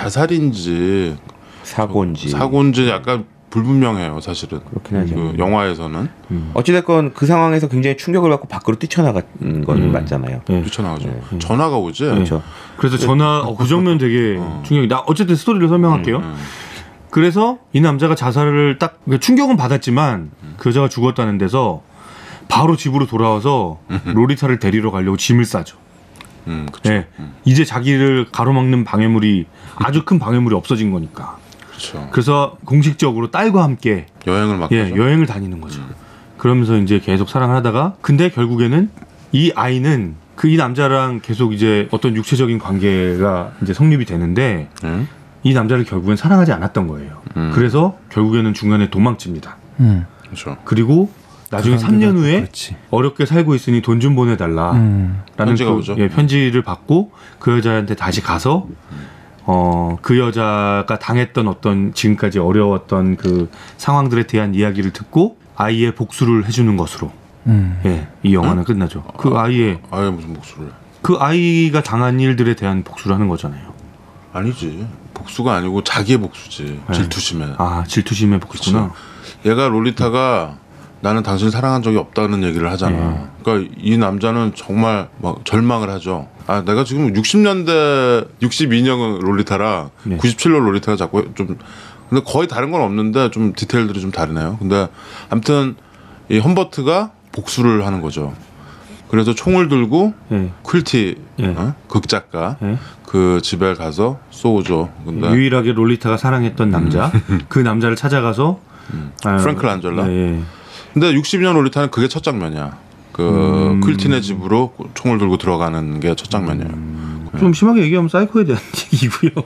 S2: 자살인지
S3: 사고인지.
S2: 사고인지 약간 불분명해요 사실은.
S3: 그렇긴 하죠.
S2: 그 영화에서는
S3: 어찌됐건 그 상황에서 굉장히 충격을 받고 밖으로 뛰쳐나간 건
S4: 음.
S3: 맞잖아요.
S4: 예.
S2: 뛰쳐나가죠.
S3: 네.
S2: 전화가 오지.
S3: 그렇죠.
S4: 그래서 전화 어, 그 장면 되게
S2: 어.
S4: 충격이. 나 어쨌든 스토리를 설명할게요.
S2: 음.
S4: 그래서 이 남자가 자살을 딱 충격은 받았지만 그 여자가 죽었다는 데서 바로 집으로 돌아와서 로리타를 데리러 가려고 짐을 싸죠.
S2: 음, 그렇죠.
S4: 예. 이제 자기를 가로막는 방해물이 아주 큰 방해물이 없어진 거니까.
S2: 그렇죠.
S4: 그래서 공식적으로 딸과 함께
S2: 여행을 막
S4: 예,
S2: 하죠.
S4: 여행을 다니는 거죠. 그러면서 이제 계속 사랑을 하다가 근데 결국에는 이 아이는 그 이 남자랑 계속 이제 어떤 육체적인 관계가 이제 성립이 되는데
S2: 음?
S4: 이 남자를 결국엔 사랑하지 않았던 거예요.
S2: 음.
S4: 그래서 결국에는 중간에 도망칩니다.
S1: 음.
S2: 그렇죠.
S4: 그리고 나중에
S1: 그
S4: 삼 년 후에
S1: 그렇지.
S4: 어렵게 살고 있으니 돈 좀 보내달라.
S1: 음.
S4: 라는
S2: 편지가
S4: 그,
S2: 오죠.
S4: 예, 편지를 받고 그 여자한테 다시 가서 어, 그 여자가 당했던 어떤 지금까지 어려웠던 그 상황들에 대한 이야기를 듣고 아이의 복수를 해주는 것으로
S1: 음.
S4: 예, 이 영화는 끝나죠. 그 아이의
S2: 아예 무슨 목소리를.
S4: 그 아이가 당한 일들에 대한 복수를 하는 거잖아요.
S2: 아니지. 복수가 아니고 자기의 복수지.
S4: 네.
S2: 질투심에.
S4: 아 질투심의 복수구나.
S2: 그치. 얘가 롤리타가 나는 당신을 사랑한 적이 없다는 얘기를 하잖아.
S4: 네.
S2: 그러니까 이 남자는 정말 막 절망을 하죠. 아 내가 지금 육십 년대 육십이 년 롤리타랑
S4: 네.
S2: 구십칠 년 롤리타가 자꾸 좀 근데 거의 다른 건 없는데 좀 디테일들이 좀 다르네요. 근데 아무튼 이 험버트가 복수를 하는 거죠. 그래서 총을 들고
S4: 네.
S2: 퀼티
S4: 네.
S2: 어? 극작가
S4: 네.
S2: 그 집에 가서 쏘죠. 근데
S4: 유일하게 롤리타가 사랑했던 남자 그 남자를 찾아가서 아,
S2: 프랭클 안젤라.
S4: 네.
S2: 근데 육십이 년 롤리타는 그게 첫 장면이야. 그
S4: 음.
S2: 퀼틴의 집으로 총을 들고 들어가는 게 첫 장면이에요.
S4: 음. 좀 심하게 얘기하면 사이코에 대한 얘기고요.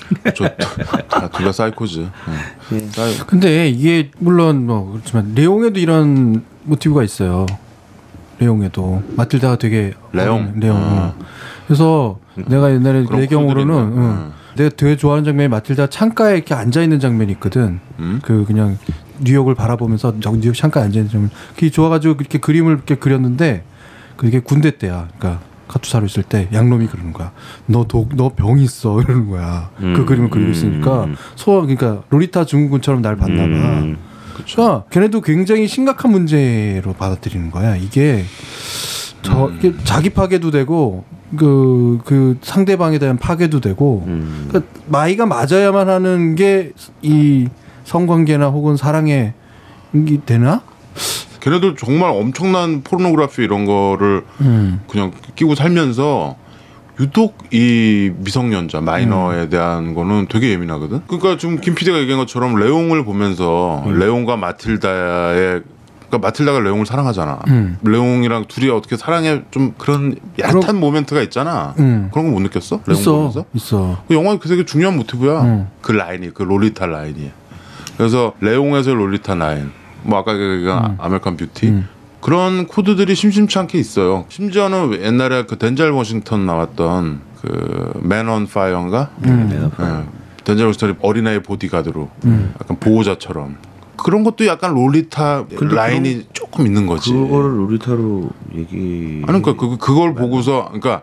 S2: 둘다 사이코지. 네. 사이...
S1: 근데 이게 물론 뭐 그렇지만 레옹에도 이런 모티브가 있어요. 레옹에도 마틸다가 되게
S2: 레옹?
S1: 어, 레옹.
S2: 아.
S1: 그래서 내가 옛날에
S2: 그런
S1: 내 경우로는
S2: 코드들이 있나?
S1: 응, 내가 되게 좋아하는 장면이 마틸다 창가에 이렇게 앉아 있는 장면이 있거든.
S2: 음?
S1: 그 그냥 뉴욕을 바라보면서 저 뉴욕 창가에 앉아 있는 장면. 그게 좋아가지고 그렇게 그림을 이렇게 그렸는데 그게 군대 때야. 그러니까 카투사로 있을 때 양놈이 그러는 거야. 너 독, 너 병 있어 이러는 거야. 음, 그 그림을 그리고 있으니까
S3: 음.
S1: 소원 그러니까 로리타 증후군처럼 날 봤나 봐.
S3: 음.
S1: 그러니까 걔네도 굉장히 심각한 문제로 받아들이는 거야. 이게 저
S2: 음.
S1: 이게 자기 파괴도 되고 그, 그 상대방에 대한 파괴도 되고
S3: 음.
S1: 그러니까 마이가 맞아야만 하는 게 이 성관계나 혹은 사랑에 이게 되나?
S2: 걔네들 정말 엄청난 포르노그래피 이런 거를
S1: 음.
S2: 그냥 끼고 살면서 유독 이 미성년자 마이너에
S1: 음.
S2: 대한 거는 되게 예민하거든. 그러니까 지금 김 피디가 얘기한 것처럼 레옹을 보면서
S1: 음.
S2: 레옹과 마틸다의 그러니까 마틸다가 레옹을 사랑하잖아.
S1: 음.
S2: 레옹이랑 둘이 어떻게 사랑해 좀 그런 얕한
S1: 그럼-
S2: 모멘트가 있잖아.
S1: 음.
S2: 그런 거 못 느꼈어? 레옹
S1: 있어,
S2: 보면서?
S1: 있어.
S2: 그 영화 그 되게 중요한 모티브야.
S1: 음.
S2: 그 라인이 그 롤리타 라인이. 그래서 레옹에서 롤리타 라인. 뭐 아까 그
S1: 음.
S2: 아메리칸 뷰티
S1: 음.
S2: 그런 코드들이 심심치 않게 있어요. 심지어는 옛날에 그 덴젤 워싱턴 나왔던 그 맨 온 파이어인가?
S1: 음.
S2: 네. 덴젤 워싱턴이 어린아이 보디가드로
S1: 음.
S2: 약간 보호자처럼 그런 것도 약간 롤리타 라인이 조금 있는 거지.
S3: 그거를 롤리타로 얘기.
S2: 아니 그러니까 그 그걸 보고서 그러니까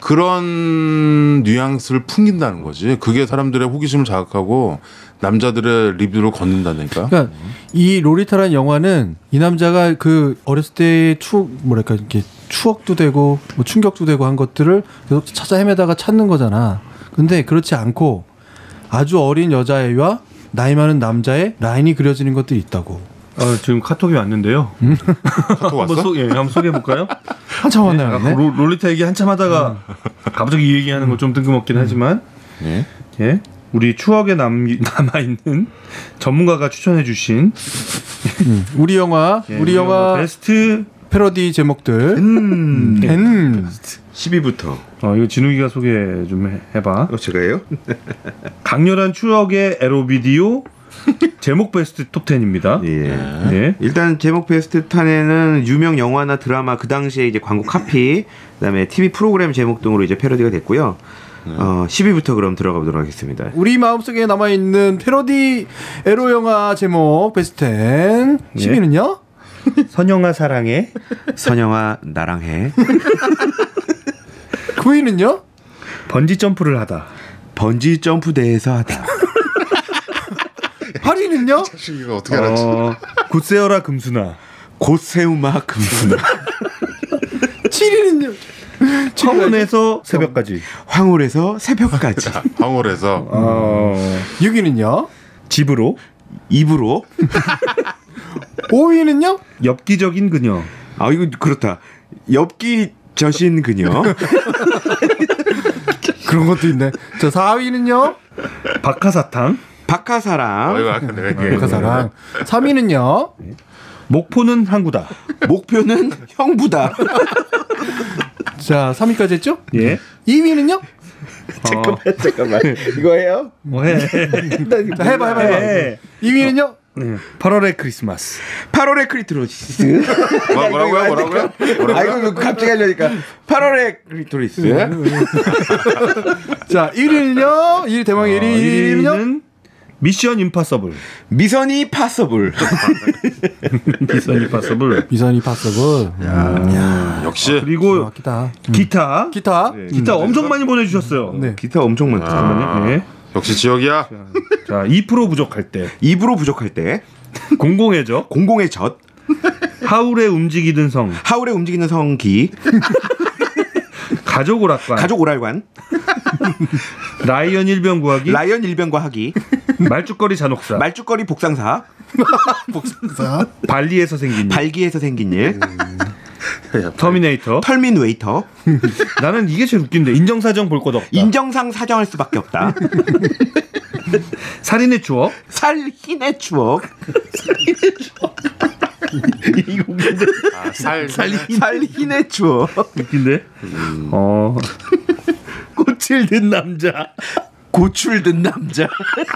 S2: 그런 뉘앙스를 풍긴다는 거지. 그게 사람들의 호기심을 자극하고 남자들의 리뷰를 걷는다니까.
S1: 그러니까 이 로리타라는 영화는 이 남자가 그 어렸을 때의 추억 뭐랄까 이렇게 추억도 되고 뭐 충격도 되고 한 것들을 계속 찾아 헤매다가 찾는 거잖아. 근데 그렇지 않고 아주 어린 여자애와 나이 많은 남자의 라인이 그려지는 것들이 있다고.
S4: 아, 지금 카톡이 왔는데요.
S2: 카톡
S4: 한번
S2: 왔어?
S4: 소, 예, 한번 소개해 볼까요?
S1: 한참
S4: 네,
S1: 만나네.
S4: 아까 로, 롤리타 얘기 한참 하다가 갑자기 이 얘기하는 건 좀 뜬금없긴 하지만
S2: 네.
S4: 예. 우리 추억에 남, 남아있는 전문가가 추천해주신
S1: 음, 우리 영화,
S4: 예,
S1: 우리 영화
S4: 베스트
S1: 패러디 제목들.
S3: 음.
S1: 음.
S3: 십 위부터.
S4: 어, 이거 진욱이가 소개 좀 해, 해봐.
S3: 어, 제가요?
S4: 강렬한 추억의 에로비디오 제목 베스트 톱텐입니다.
S3: 예.
S4: 예.
S3: 일단 제목 베스트 텐에는 유명 영화나 드라마 그 당시에 이제 광고 카피, 그다음에 티비 프로그램 제목 등으로 이제 패러디가 됐고요. 어, 십 위부터 그럼 들어가 보도록 하겠습니다.
S1: 우리 마음속에 남아있는 패러디 에로 영화 제목 베스트 텐.
S4: 예.
S1: 십 위는요?
S4: 선영아 사랑해.
S3: 선영아 나랑 해.
S1: 구 위는요?
S4: 번지 점프를 하다.
S3: 번지 점프대에서 하다.
S1: 팔 위는요?
S2: 이거 어떻게 알았지?
S4: 어, 굿세어라 금수나.
S3: 곧새우마 금수나.
S1: 칠 위는요?
S4: 청운에서 새벽까지.
S3: 황홀에서 새벽까지.
S2: 황홀에서
S4: 어,
S1: 육 위는요?
S4: 집으로.
S3: 입으로.
S1: 오 위는요?
S4: 엽기적인 그녀.
S3: 아 이거 그렇다. 엽기 저신 그녀.
S1: 그런 것도 있네. 저 사 위는요?
S4: 박하사탕.
S3: 박하사랑.
S2: 어, 이거 아까 내가 얘기한
S1: 그 사람. 삼 위는요?
S4: 목포는 항구다.
S3: 목표는 형부다.
S1: 자, 삼 위까지 했죠?
S4: 예.
S1: 이 위는요?
S3: 잠깐만 잠깐만. 이거 해요?
S4: 뭐 해.
S1: 자, 해봐, 해봐, 해봐.
S4: 해.
S1: 이 위는요?
S4: 네. 팔월의 크리스마스.
S3: 팔월의 크리토리스.
S2: 뭐, 뭐라고요? 뭐라고요?
S3: 아 이거 뭐 갑자기 하려니까 팔월의 크리토리스.
S1: 자, 일 위는요? 일 위 대망 일 위. 일 위는요?
S4: 는 미션 임파서블.
S3: 미선이 파서블.
S4: 미션 임파서블.
S1: 미션 임파서블.
S2: 야, 역시
S4: 그리고
S1: 정확히다.
S4: 기타.
S1: 기타.
S3: 네.
S4: 기타 엄청 많이 보내주셨어요.
S1: 네.
S3: 기타 엄청 많다.
S4: 잠깐만요. 네.
S2: 역시 지역이야.
S4: 자, 이 퍼센트 부족할 때.
S3: 이 퍼센트 부족할 때
S4: 공공의 적.
S3: 공공의 젖.
S4: 하울의 움직이던 성.
S3: 하울의 움직이는 성기.
S4: 가족 오락관.
S3: 가족 오랄관.
S4: 라이언 일병 구하기.
S3: 라이언 일병과 하기.
S4: 말죽거리 잔혹사.
S3: 말죽거리 복상사.
S1: 복상사.
S4: 발리에서 생긴 일.
S3: 발기에서 생긴 일.
S4: 터미네이터.
S3: 털민 웨이터.
S4: 나는 이게 제일 웃긴데 인정사정 볼 것 없다.
S3: 인정상 사정할 수밖에 없다.
S4: 살인의 추억.
S3: 살인의 추억.
S4: 이거 웃긴데.
S2: 아, 살
S3: 살인, 살인의 추억.
S4: 웃긴데.
S2: 음.
S4: 어. 꽃을 든 남자.
S3: 고출 든 남자.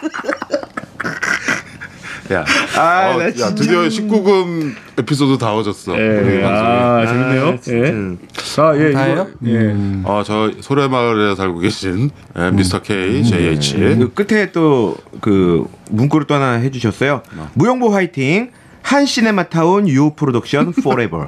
S2: 야,
S3: 아,
S2: 어,
S3: 나
S2: 야
S3: 진짜.
S2: 드디어 십구 금 에피소드 다 얻었어.
S4: 예. 아, 재밌네요. 예. 아, 예.
S1: 다예요?
S4: 이거, 예.
S2: 어, 저 소래마을에 살고 계신 예, 미스터 K, 제이에이치.
S3: 그 끝에 또 그 문구를 또 하나 해주셨어요. 무용보 화이팅. 한 시네마타운 유오 프로덕션 포레버.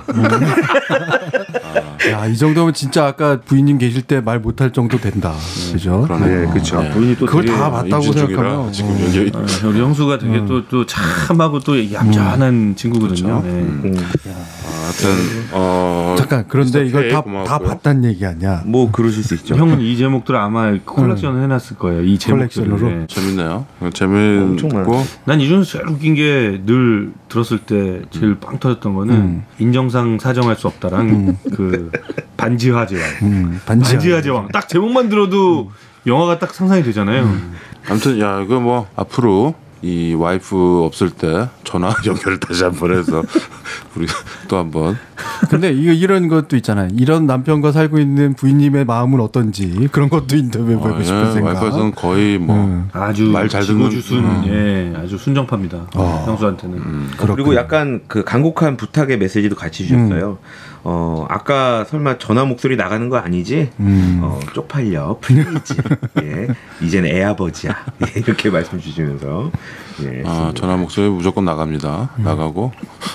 S1: 야, 이 정도면 진짜 아까 부인님 계실 때 말 못할 정도 된다. 그죠?
S2: 그러네.
S4: 네, 그렇죠.
S2: 네.
S4: 본인이 또
S1: 그걸
S4: 되게
S1: 다 봤다고
S2: 임신 중이라
S1: 생각하면
S2: 지금
S1: 어.
S2: 여기
S4: 어, 우리 형수가 되게 또 또 참하고 또 얌전한 친구거든요.
S1: 그렇죠.
S4: 네.
S3: 음.
S2: 하여튼 어
S1: 잠깐 그런데
S2: 미스터
S1: 이걸
S2: K
S1: 다,
S2: 고마웠고요.
S1: 다 봤단 얘기 아니야?
S3: 뭐 그러실 수 있죠.
S4: 형은 이 제목들을 아마 콜렉션을 해놨을 거예요. 이 제목들을.
S1: 콜렉션으로?
S4: 네.
S2: 재밌네요.
S3: 엄청
S2: 재밌고
S3: 많아요.
S4: 난 이 중에서 제일 웃긴 게 늘 들었을 때 제일 빵 터졌던 거는
S1: 음.
S4: 인정상 사정할 수 없다랑 그 반지하 제왕.
S1: 음, 반지하.
S4: 반지하 제왕. 딱 제목만 들어도 영화가 딱 상상이 되잖아요.
S2: 아무튼 야 이거 뭐 앞으로 이 와이프 없을 때 전화 연결을 다시 한번 해서 우리 또 한번
S1: 근데 이거 이런 것도 있잖아요. 이런 남편과 살고 있는 부인님의 마음은 어떤지 그런 것도 인터뷰해보고
S2: 어,
S1: 싶은
S2: 예,
S1: 생각.
S2: 와이프에서는 거의 뭐
S1: 음.
S4: 아주
S2: 말잘 듣는-
S4: 지고주순,
S2: 음.
S4: 예, 아주 순정파입니다.
S1: 어.
S4: 형수한테는.
S2: 음,
S3: 그리고
S1: 그렇군요.
S3: 약간 그 간곡한 부탁의 메시지도 같이 주셨어요. 어 아까 설마 전화 목소리 나가는 거 아니지?
S1: 음.
S3: 어 쪽팔려 플리즈. 예 이제는 애아버지야. 예, 이렇게 말씀 주시면서 예.
S2: 아, 전화 목소리 무조건 나갑니다. 나가고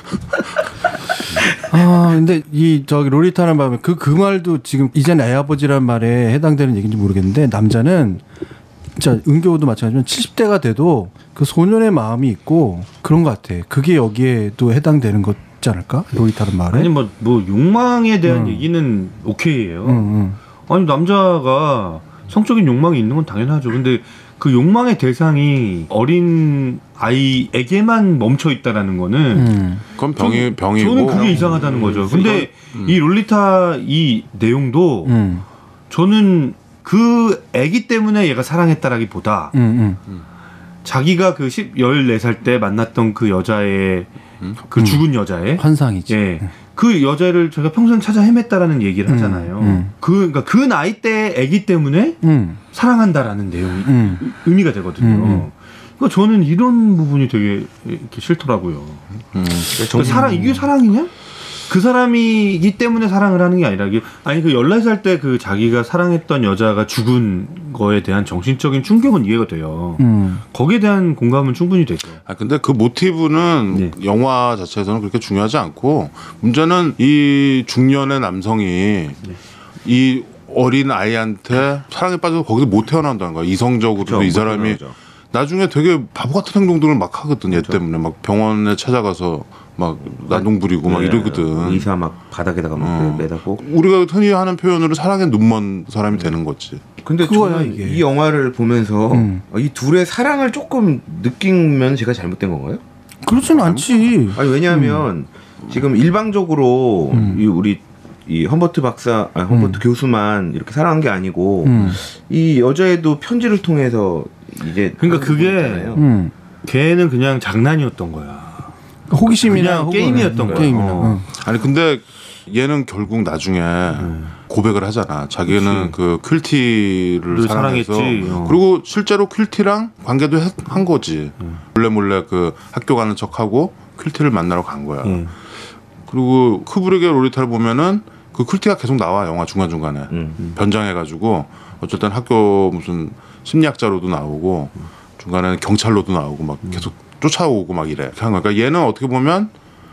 S1: 아, 근데 이 저기 로리타는 말은 그 그 말도 지금 이젠 애아버지란 말에 해당되는 얘기인지 모르겠는데 남자는 진짜 은교도 마찬가지지만 칠십 대가 돼도 그 소년의 마음이 있고 그런 것 같아. 그게 여기에도 해당되는 거지 않을까? 로리타는 말에.
S4: 아니 뭐, 뭐 욕망에 대한
S1: 음.
S4: 얘기는 오케이예요.
S1: 응, 응.
S4: 아니 남자가 성적인 욕망이 있는 건 당연하죠. 근데 그 욕망의 대상이 어린 아이에게만 멈춰 있다라는 거는
S1: 음.
S2: 그건 병이 병이고
S4: 저는 그게 이상하다는 거죠. 근데
S2: 음.
S4: 이 롤리타 이 내용도
S1: 음.
S4: 저는 그 애기 때문에 얘가 사랑했다라기보다
S1: 음, 음.
S4: 자기가 그 열네 살 때 만났던 그 여자의 그 죽은 여자의
S1: 환상이지.
S4: 예. 그 여자를 제가 평생 찾아 헤맸다라는 얘기를
S1: 음,
S4: 하잖아요.
S1: 음.
S4: 그 그러니까 그 나이 때 애기 때문에
S1: 음.
S4: 사랑한다라는 내용이
S1: 음.
S4: 의미가 되거든요.
S1: 음, 음.
S4: 그러니까 저는 이런 부분이 되게 이렇게 싫더라고요.
S2: 음.
S4: 그 사랑 이게 사랑이냐? 그 사람이기 때문에 사랑을 하는 게 아니라 이게 아니 그 열네 살 때 그 자기가 사랑했던 여자가 죽은 거에 대한 정신적인 충격은 이해가 돼요.
S1: 음.
S4: 거기에 대한 공감은 충분히 되죠.
S2: 아 근데 그 모티브는
S4: 네.
S2: 영화 자체에서는 그렇게 중요하지 않고 문제는 이 중년의 남성이 이 어린 아이한테 사랑에 빠져서 거기서 못 태어난다는 거야. 이성적으로도
S3: 그렇죠.
S2: 이
S3: 못
S2: 사람이
S3: 태어나죠.
S2: 나중에 되게 바보 같은 행동들을 막 하거든. 얘 때문에 막 병원에 찾아가서 막 난동 부리고 막
S3: 네,
S2: 이러거든.
S3: 의사 막 바닥에다가 막
S2: 어.
S3: 매다고.
S2: 우리가 흔히 하는 표현으로 사랑에 눈먼 사람이 되는 거지.
S3: 근데
S1: 그거야,
S3: 저는
S1: 이게.
S3: 이 영화를 보면서
S1: 음.
S3: 이 둘의 사랑을 조금 느끼면 제가 잘못된 건가요?
S1: 그렇지는 않지.
S3: 아니 왜냐하면 지금 일방적으로
S1: 음.
S3: 이 우리 이 험버트 박사, 아, 험버트
S1: 음.
S3: 교수만 이렇게 사랑한 게 아니고
S1: 음.
S3: 이 여자애도 편지를 통해서 이제
S4: 그러니까
S3: 하는
S4: 그게
S3: 거잖아요.
S1: 음.
S4: 걔는 그냥 장난이었던 거야.
S1: 호기심이나
S4: 그냥
S1: 혹은
S4: 게임이었던 거야.
S1: 게임이나.
S4: 어.
S1: 어.
S2: 아니 근데 얘는 결국 나중에 고백을 하잖아. 자기는 그 퀼티를
S4: 늘
S2: 사랑해서
S4: 사랑했지. 어.
S2: 그리고 실제로 퀼티랑 관계도 했- 한 거지. 몰래 몰래 그 학교 가는 척하고 퀼티를 만나러 간 거야.
S4: 예.
S2: 그리고 쿠브릭의 로리타를 보면은 그 퀼티가 계속 나와 영화 중간 중간에
S3: 음.
S2: 변장해가지고 어쨌든 학교 무슨 심리학자로도 나오고 중간에는 경찰로도 나오고 막 계속 쫓아오고 막 이래. 그러니까 얘는 어떻게 보면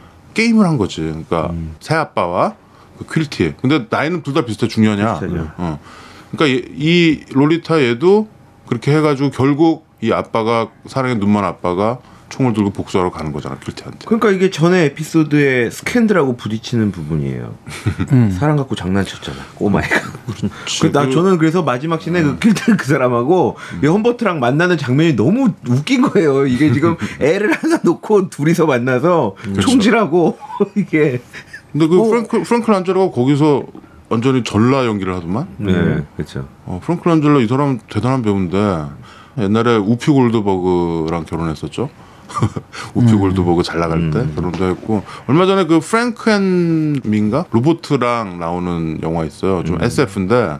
S2: 게임을 한 거지. 그러니까 음. 새 아빠와 그 퀼티. 근데 나이는 둘 다 비슷해 중년이야. 어. 그러니까 이, 이 롤리타 얘도 그렇게 해가지고 결국 이 아빠가 사랑의 눈먼 아빠가 총을 들고 복수하러 가는 거잖아 퀼티한테.
S3: 그러니까 이게 전에 에피소드에 스캔들하고 부딪히는 부분이에요. 음. 사람 갖고 장난쳤잖아 꼬마애가. 그, 나 저는 그래서 마지막 씬에 음. 그 퀼티 그 사람하고 음. 험버트랑 만나는 장면이 너무 웃긴 거예요. 이게 지금 애를 하나 놓고 둘이서 만나서 음. 총질하고 이게.
S2: 근데 그 어. 프랭크 프랭크 란젤로가 거기서 완전히 전라 연기를 하더만.
S3: 네, 그렇죠.
S2: 어, 프랭크 란젤로 이 사람 대단한 배우인데 옛날에 우피 골드버그랑 결혼했었죠. 우피 음. 골드버그 잘 나갈 때 음. 결혼도 했고 얼마 전에 그 프랭크 앤 민가 로보트랑 나오는 영화 있어요. 좀 음. 에스에프인데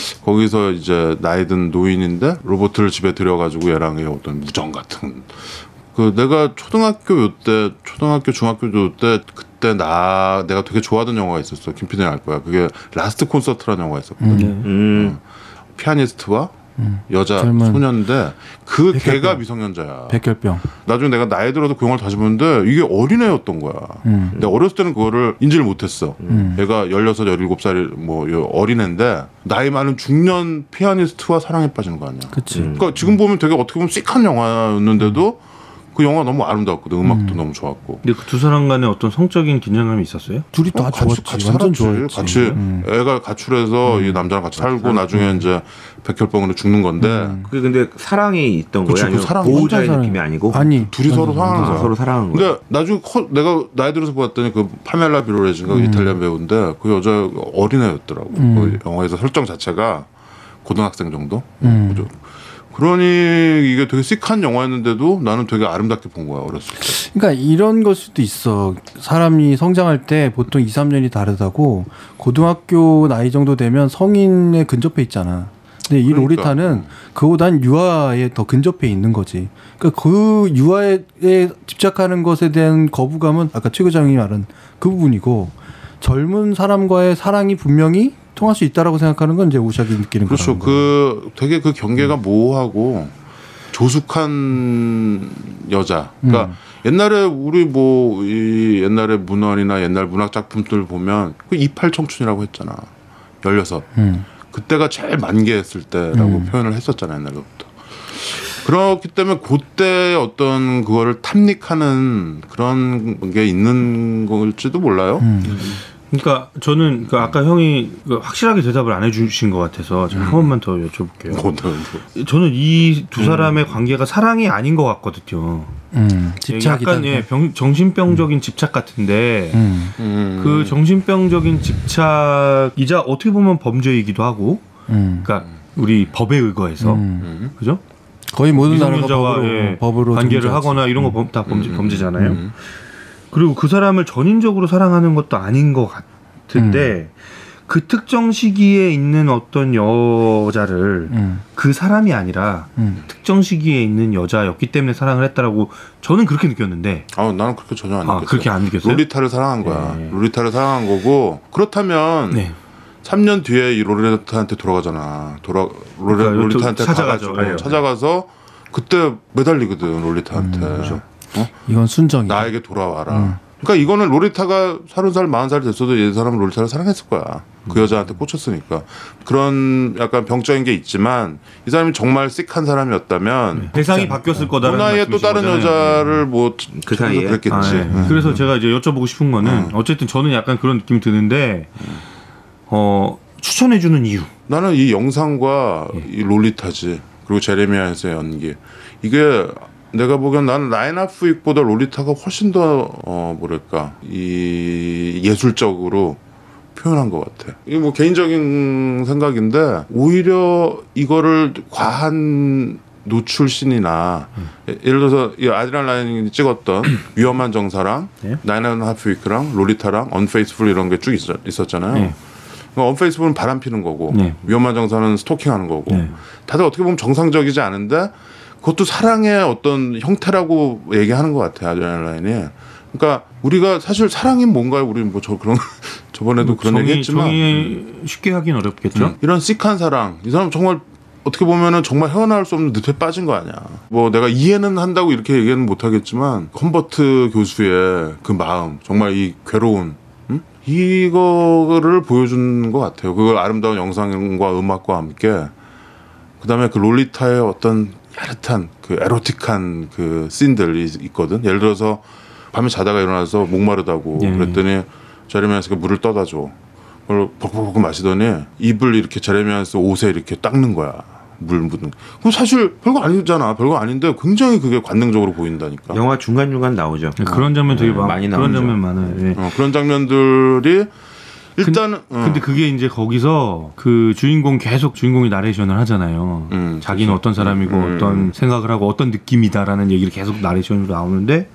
S2: 거기서 이제 나이든 노인인데 로보트를 집에 들여가지고 얘랑 어떤 무정 같은 그 내가 초등학교 요때 초등학교 중학교 요때 그때 나 내가 되게 좋아하던 영화가 있었어. 김피디는 알 거야. 그게 라스트 콘서트라는 영화가 있었거든. 음. 음. 어. 피아니스트와 음. 여자 소년인데 그 백혈병. 걔가 미성년자야.
S1: 백혈병.
S2: 나중에 내가 나이 들어서 그 영화를 다시 보는데 이게 어린애였던 거야. 음. 내가 어렸을 때는 그거를 인지를 못했어. 음. 얘가 열여섯, 열일곱 살이 뭐 어린애인데 나이 많은 중년 피아니스트와 사랑에 빠지는 거 아니야.
S1: 그치.
S2: 음. 그러니까 지금 보면 되게 어떻게 보면 씩한 영화였는데도 그 영화 너무 아름다웠거든. 음악도 음. 너무 좋았고.
S4: 근데 그 두 사람 간에 어떤 성적인 긴장감이 있었어요?
S1: 둘이 다 어, 좋았지. 같이 완전 좋았지.
S2: 같이 음. 애가 가출해서 음. 이 남자랑 같이 살고 음. 나중에 이제 백혈병으로 죽는 건데.
S3: 음. 그게 근데 사랑이 있던 거야? 아니면 그 보호자의 느낌이 아니고?
S1: 아니.
S2: 둘이 서로 사랑하는 거야.
S3: 서로 사랑하는 거야.
S2: 근데 나중에 커, 내가 나이 들어서 보았더니 그 파멜라 비로레즈인가 음. 이탈리안 배우인데 그 여자 어린애였더라고. 음. 그 영화에서 설정 자체가 고등학생 정도? 음. 그죠? 그러니 이게 되게 씩한 영화였는데도 나는 되게 아름답게 본 거야 어렸을 때.
S1: 그러니까 이런 걸 수도 있어. 사람이 성장할 때 보통 이, 삼 년이 다르다고 고등학교 나이 정도 되면 성인에 근접해 있잖아. 근데 이 그러니까. 로리타는 그보단 유아에 더 근접해 있는 거지. 그러니까 그 유아에 집착하는 것에 대한 거부감은 아까 최 교장이 말한 그 부분이고 젊은 사람과의 사랑이 분명히 통할 수 있다라고 생각하는 건 이제 우샥이 느끼는 거죠.
S2: 그렇죠. 그 되게 그 경계가 음. 모호하고 조숙한 여자. 그러니까 음. 옛날에 우리 뭐 이 옛날에 문헌이나 옛날 문학 작품들 보면 그 이십팔 청춘이라고 했잖아. 열여섯. 음. 그때가 제일 만개했을 때라고 음. 표현을 했었잖아 옛날부터. 그렇기 때문에 그때 어떤 그거를 탐닉하는 그런 게 있는 걸지도 몰라요. 음.
S4: 그러니까 저는 그 아까 형이 확실하게 대답을 안 해주신 것 같아서 제가 음. 한 번만 더 여쭤볼게요. 저는 이 두 사람의 음. 관계가 사랑이 아닌 것 같거든요. 음. 집착이다. 약간 예, 병, 정신병적인 음. 집착 같은데 음. 음. 그 정신병적인 집착이자 어떻게 보면 범죄이기도 하고, 음. 그러니까 우리 법에 의거해서 음. 그죠?
S1: 거의 모든 나라가 법으로,
S4: 예,
S1: 법으로
S4: 관계를
S1: 정지하지.
S4: 하거나 이런 거 다 범죄, 범죄잖아요. 음. 그리고 그 사람을 전인적으로 사랑하는 것도 아닌 것 같은데 음. 그 특정 시기에 있는 어떤 여자를 음. 그 사람이 아니라 음. 특정 시기에 있는 여자였기 때문에 사랑을 했다라고 저는 그렇게 느꼈는데.
S2: 아, 나는 그렇게 전혀 안 느꼈어요.
S4: 아, 그렇게 안 느꼈어요?
S2: 롤리타를 사랑한 거야. 네. 롤리타를 사랑한 거고 그렇다면 네. 삼 년 뒤에 이 롤리타한테 돌아가잖아. 돌아 롤리, 그러니까 롤리타한테
S4: 찾아가죠.
S2: 가가지고, 찾아가서 그때 매달리거든 롤리타한테. 음, 그렇죠.
S1: 어? 이건 순정이야.
S2: 나에게 돌아와라. 음. 그러니까 이거는 롤리타가 서른 살, 마흔 살 됐어도 이 사람은 롤리타를 사랑했을 거야. 그 여자한테 꽂혔으니까. 그런 약간 병적인 게 있지만 이 사람이 정말 씩한 사람이었다면
S4: 대상이 네. 바뀌었을 거다라는
S2: 그 나이에 또 다른
S4: 거잖아요.
S2: 여자를 뭐
S3: 그 사이에
S2: 그랬겠지.
S4: 아, 네. 음. 그래서 제가 이제 여쭤보고 싶은 거는 음. 어쨌든 저는 약간 그런 느낌이 드는데 어, 추천해주는 이유.
S2: 나는 이 영상과 네. 이 롤리타지 그리고 제레미 아이언스의 연기 이게 내가 보기엔 나는 라인 아프 윅보다 롤리타가 훨씬 더 어 뭐랄까 이 예술적으로 표현한 것 같아. 이게 뭐 개인적인 생각인데 오히려 이거를 과한 노출신이나 음. 예를 들어서 이 아드리안 라인이 찍었던 위험한 정사랑 네? 라인 아프 윅랑 롤리타랑 언페이스풀 이런 게 쭉 있었잖아요. 네. 언페이스풀은 바람 피는 거고 네. 위험한 정사는 스토킹하는 거고 네. 다들 어떻게 보면 정상적이지 않은데 그것도 사랑의 어떤 형태라고 얘기하는 것 같아요. 아드리안 라인이. 그러니까 우리가 사실 사랑이 뭔가요? 우리 뭐 저 그런 저번에도 뭐 그런
S4: 정의,
S2: 얘기했지만
S4: 정의 쉽게 하긴 어렵겠죠. 음,
S2: 이런 씩한 사랑, 이 사람 정말 어떻게 보면은 정말 헤어나올 수 없는 늪에 빠진 거 아니야. 뭐 내가 이해는 한다고 이렇게 얘기는 못하겠지만 험버트 교수의 그 마음, 정말 이 괴로운 음? 이거를 보여준 것 같아요. 그걸 아름다운 영상과 음악과 함께 그다음에 그 롤리타의 어떤 야릇한 그 에로틱한 그 씬들이 있거든. 예를 들어서 밤에 자다가 일어나서 목마르다고 예. 그랬더니 제레미 아이언스가 물을 떠다 줘. 그걸 벅벅벅 마시더니 입을 이렇게 제레미 아이언스 옷에 이렇게 닦는 거야. 물 묻은. 그럼 사실 별거 아니잖아. 별거 아닌데 굉장히 그게 관능적으로 보인다니까.
S3: 영화 중간 중간 나오죠.
S4: 네, 그런 장면 되게
S3: 네,
S4: 많,
S3: 많이
S4: 그런
S3: 나오죠.
S4: 장면 많아요. 예.
S2: 어, 그런 장면들이 일단은.
S4: 근, 근데 그게 이제 거기서 그 주인공 계속 주인공이 나레이션을 하잖아요.
S2: 음,
S4: 자기는
S2: 그렇죠.
S4: 어떤 사람이고
S2: 음.
S4: 어떤 생각을 하고 어떤 느낌이다라는 얘기를 계속 나레이션으로 나오는데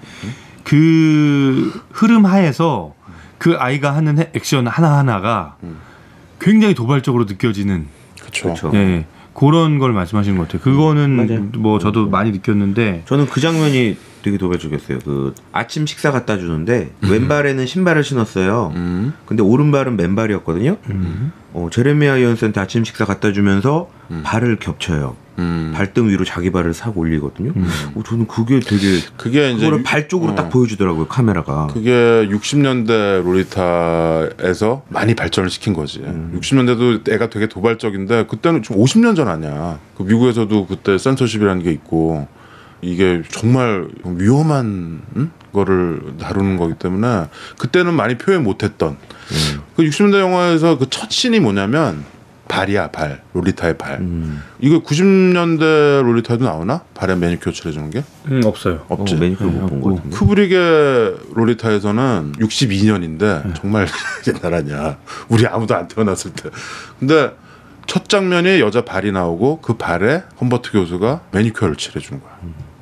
S4: 그 흐름 하에서 그 아이가 하는 액션 하나 하나가
S2: 음.
S4: 굉장히 도발적으로 느껴지는.
S2: 그렇죠.
S4: 예. 그런 걸 말씀하시는 것 같아요. 그거는
S3: 맞아요.
S4: 뭐 저도 많이 느꼈는데
S3: 저는 그 장면이 되게 도발적이었어요. 그 아침 식사 갖다 주는데 왼발에는 신발을 신었어요.
S2: 음.
S3: 근데 오른발은 맨발이었거든요.
S4: 음.
S3: 어, 제레미 아이언스한테 아침 식사 갖다 주면서
S2: 음.
S3: 발을 겹쳐요.
S2: 음.
S3: 발등 위로 자기 발을 싹 올리거든요.
S4: 음.
S3: 어, 저는 그게 되게
S2: 그게 이제
S3: 그거를
S2: 유-
S3: 발 쪽으로
S2: 어.
S3: 딱 보여주더라고요 카메라가.
S2: 그게 육십 년대 롤리타에서 많이 발전을 시킨 거지.
S3: 음.
S2: 육십 년대도 애가 되게 도발적인데 그때는 지금 오십 년 전 아니야. 그 미국에서도 그때 센서십이라는 게 있고 이게 정말 위험한 응? 거를 다루는 거기 때문에 그때는 많이 표현 못했던
S3: 음.
S2: 그 육십 년대 영화에서 그 첫 씬이 뭐냐면 발이야 발 롤리타의 발.
S3: 음.
S2: 이거 구십 년대 롤리타도 나오나? 발에 매니큐어 칠해주는 게?
S4: 음, 없어요.
S2: 없지.
S3: 어, 매니큐어 못 본 것
S4: 없고.
S3: 같은데.
S2: 쿠브릭의 롤리타에서는 육십이 년인데 정말 옛날 아니야. 우리 아무도 안 태어났을 때. 근데 첫 장면에 여자 발이 나오고 그 발에 험버트 교수가 매니큐어를 칠해주는 거야.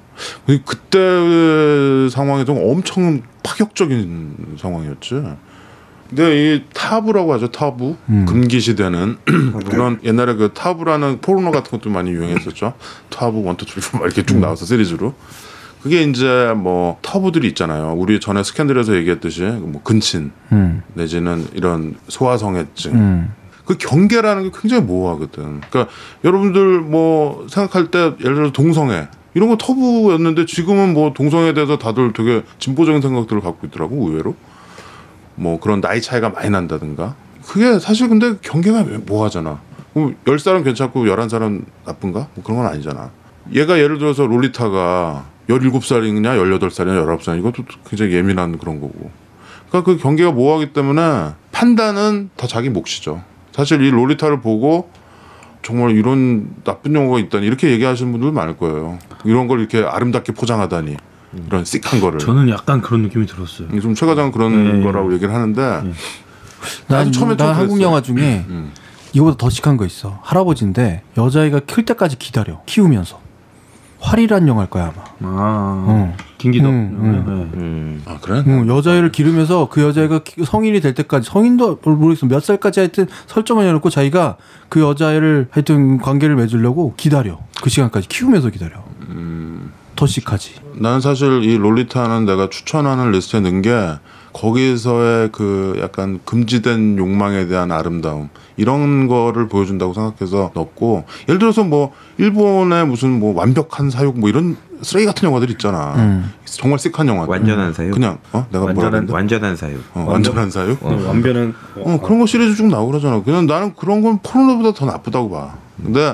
S2: 그때 상황에서 엄청 파격적인 상황이었지. 근데 이 타부라고 하죠. 타부.
S1: 음.
S2: 금기시되는 그런 옛날에 그 타부라는 포르노 같은 것도 많이 유행했었죠. 타부 원, 투, 쓰리, 포 막 이렇게 쭉 나와서 시리즈로. 그게 이제 뭐 터부들이 있잖아요. 우리 전에 스캔들에서 얘기했듯이 뭐 근친
S1: 음.
S2: 내지는 이런 소아성애증.
S1: 음.
S2: 그 경계라는 게 굉장히 모호하거든. 그러니까 여러분들 뭐 생각할 때 예를 들어 동성애 이런 거 터부였는데 지금은 뭐 동성애에 대해서 다들 되게 진보적인 생각들을 갖고 있더라고 의외로. 뭐 그런 나이 차이가 많이 난다든가. 그게 사실 근데 경계가 모호하잖아. 그럼 열 살은 괜찮고 열한 살은 나쁜가? 뭐 그런 건 아니잖아. 얘가 예를 들어서 롤리타가 열일곱 살이냐 열여덟 살이냐 열아홉 살이냐 이것도 굉장히 예민한 그런 거고. 그러니까 그 경계가 모호하기 때문에 판단은 다 자기 몫이죠. 사실 이 롤리타를 보고 정말 이런 나쁜 용어가 있다니 이렇게 얘기하시는 분들 많을 거예요. 이런 걸 이렇게 아름답게 포장하다니 이런 씩한 거를.
S4: 저는 약간 그런 느낌이 들었어요.
S2: 좀 최 과장은 그런
S4: 네.
S2: 거라고 얘기를 하는데
S4: 네.
S1: 난,
S2: 나도 처음에
S1: 난
S2: 좀
S1: 한국
S2: 그랬어.
S1: 영화 중에
S2: 음.
S1: 이거보다 더 시크한 거 있어. 할아버지인데 여자아이가 클 때까지 기다려. 키우면서. 활이란 영화일 거야 아마.
S4: 아,
S1: 어.
S4: 김기덕.
S1: 음, 음.
S4: 네.
S3: 음.
S2: 아 그래?
S1: 응, 여자애를 기르면서 그 여자애가 키- 성인이 될 때까지 성인도 모르겠어 몇 살까지 하여튼 설정을 해놓고 자기가 그 여자애를 하여튼 관계를 맺으려고 기다려. 그 시간까지 키우면서 기다려.
S2: 음,
S1: 더 시크하지.
S2: 나는 사실 이 롤리타는 내가 추천하는 리스트에 넣은 게 거기서의 그 약간 금지된 욕망에 대한 아름다움 이런 거를 보여준다고 생각해서 넣었고 예를 들어서 뭐 일본의 무슨 뭐 완벽한 사육 뭐 이런 쓰레기 같은 영화들 있잖아.
S1: 음.
S2: 정말 씩한 영화.
S3: 완전한 사육.
S2: 그냥 어 내가 뭐라
S4: 완전한-
S2: 그랬는데?
S3: 완전한 사육.
S2: 어, 완전한 사육.
S4: 네, 완변은
S2: 어 그런 거 시리즈 쭉 나오고 그러잖아. 그냥 나는 그런 건 포르노보다 더 나쁘다고 봐. 근데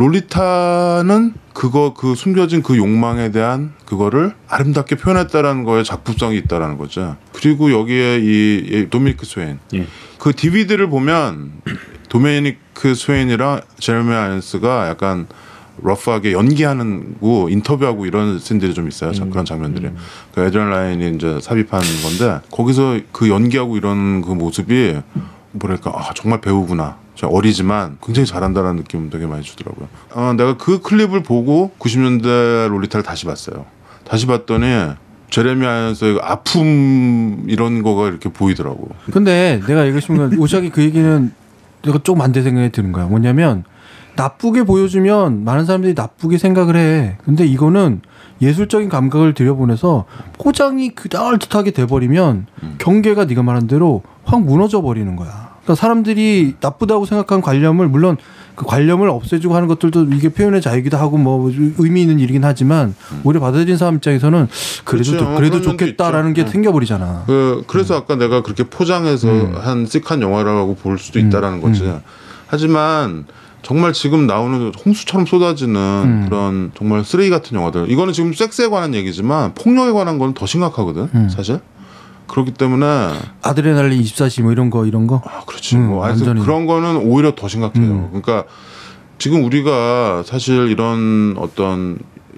S2: 롤리타는 그거 그 숨겨진 그 욕망에 대한 그거를 아름답게 표현했다라는 거에 작품성이 있다라는 거죠. 그리고 여기에 이, 이 도미니크 스웨인
S4: 예.
S2: 그 디비디를 보면 도미니크 스웨인이랑 제레미 아이언스가 약간 러프하게 연기하는 거 인터뷰하고 이런 씬들이 좀 있어요. 자, 그런 장면들이.
S4: 음.
S2: 그 에드리안 라인이 이제 삽입한 건데 거기서 그 연기하고 이런 그 모습이 뭐랄까 아, 정말 배우구나. 어리지만 굉장히 잘한다는 느낌 되게 많이 주더라고요. 아, 내가 그 클립을 보고 구십 년대 롤리타를 다시 봤어요. 다시 봤더니 제레미 아이언스의 아픔 이런 거가 이렇게 보이더라고.
S1: 근데 내가 얘기한 순간 오샥이 그 얘기는 내가 좀 반대 생각이 드는 거야. 뭐냐면 나쁘게 보여주면 많은 사람들이 나쁘게 생각을 해. 근데 이거는 예술적인 감각을 들여보내서 포장이 그럴듯하게 돼버리면
S2: 음.
S1: 경계가 네가 말한 대로 확 무너져 버리는 거야. 그러니까 사람들이 나쁘다고 생각한 관념을 물론 그 관념을 없애주고 하는 것들도 이게 표현의 자유이기도 하고 뭐 의미 있는 일이긴 하지만 음. 오히려 받아들인 사람 입장에서는 그래도
S2: 그렇죠.
S1: 그래도 좋겠다라는 게 응. 생겨버리잖아.
S2: 그 그래서 음. 아까 내가 그렇게 포장해서 음. 한 씩한 영화라고 볼 수도 있다라는 음. 거지. 음. 하지만 정말 지금 나오는 홍수처럼 쏟아지는 음. 그런 정말 쓰레기 같은 영화들. 이거는 지금 섹스에 관한 얘기지만 폭력에 관한 건 더 심각하거든. 음. 사실. 그렇기 때문에
S1: 아드레날린 이십사 시 뭐 이런 거 이런 거.
S2: 아, 그렇지. 음, 뭐 완전히 그런 거는 오히려 더 심각해요. 음. 그러니까 지금 우리가 사실 이런 어떤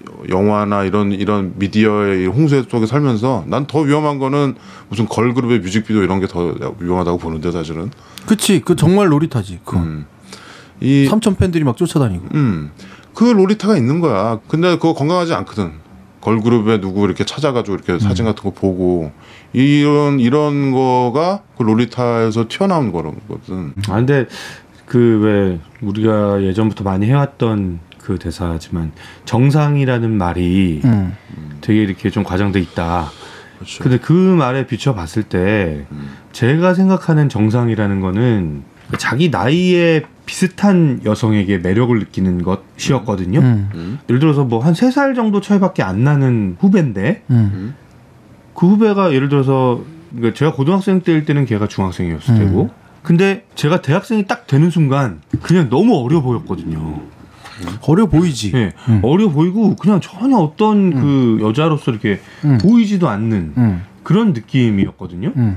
S2: 영화나 이런 이런 미디어의 홍수 속에 살면서 난 더 위험한 거는 무슨 걸그룹의 뮤직비디오 이런 게 더 위험하다고 보는데 사실은.
S1: 그치. 그 정말 로리타지. 그. 음. 이 삼천 팬들이 막 쫓아다니고.
S2: 음. 그 로리타가 있는 거야. 근데 그거 건강하지 않거든. 걸그룹에 누구 이렇게 찾아가지고 이렇게 음. 사진 같은 거 보고 이런 이런 거가 그 로리타에서 튀어나온 거거든.
S4: 아 근데 그 왜 우리가 예전부터 많이 해왔던 그 대사지만 정상이라는 말이 음. 되게 이렇게 좀 과장돼 있다. 그렇죠. 근데 그 말에 비춰봤을 때 음. 제가 생각하는 정상이라는 거는 자기 나이에 비슷한 여성에게 매력을 느끼는 것이었거든요. 음. 음. 예를 들어서 뭐 한 세 살 정도 차이밖에 안 나는 후배인데 음. 그 후배가 예를 들어서 그러니까 제가 고등학생 때일 때는 걔가 중학생이었을 음. 테고 근데 제가 대학생이 딱 되는 순간 그냥 너무 어려 보였거든요.
S1: 어려 보이지.
S4: 네, 음. 어려 보이고 그냥 전혀 어떤 음. 그 여자로서 이렇게 음. 보이지도 않는 음. 그런 느낌이었거든요. 음.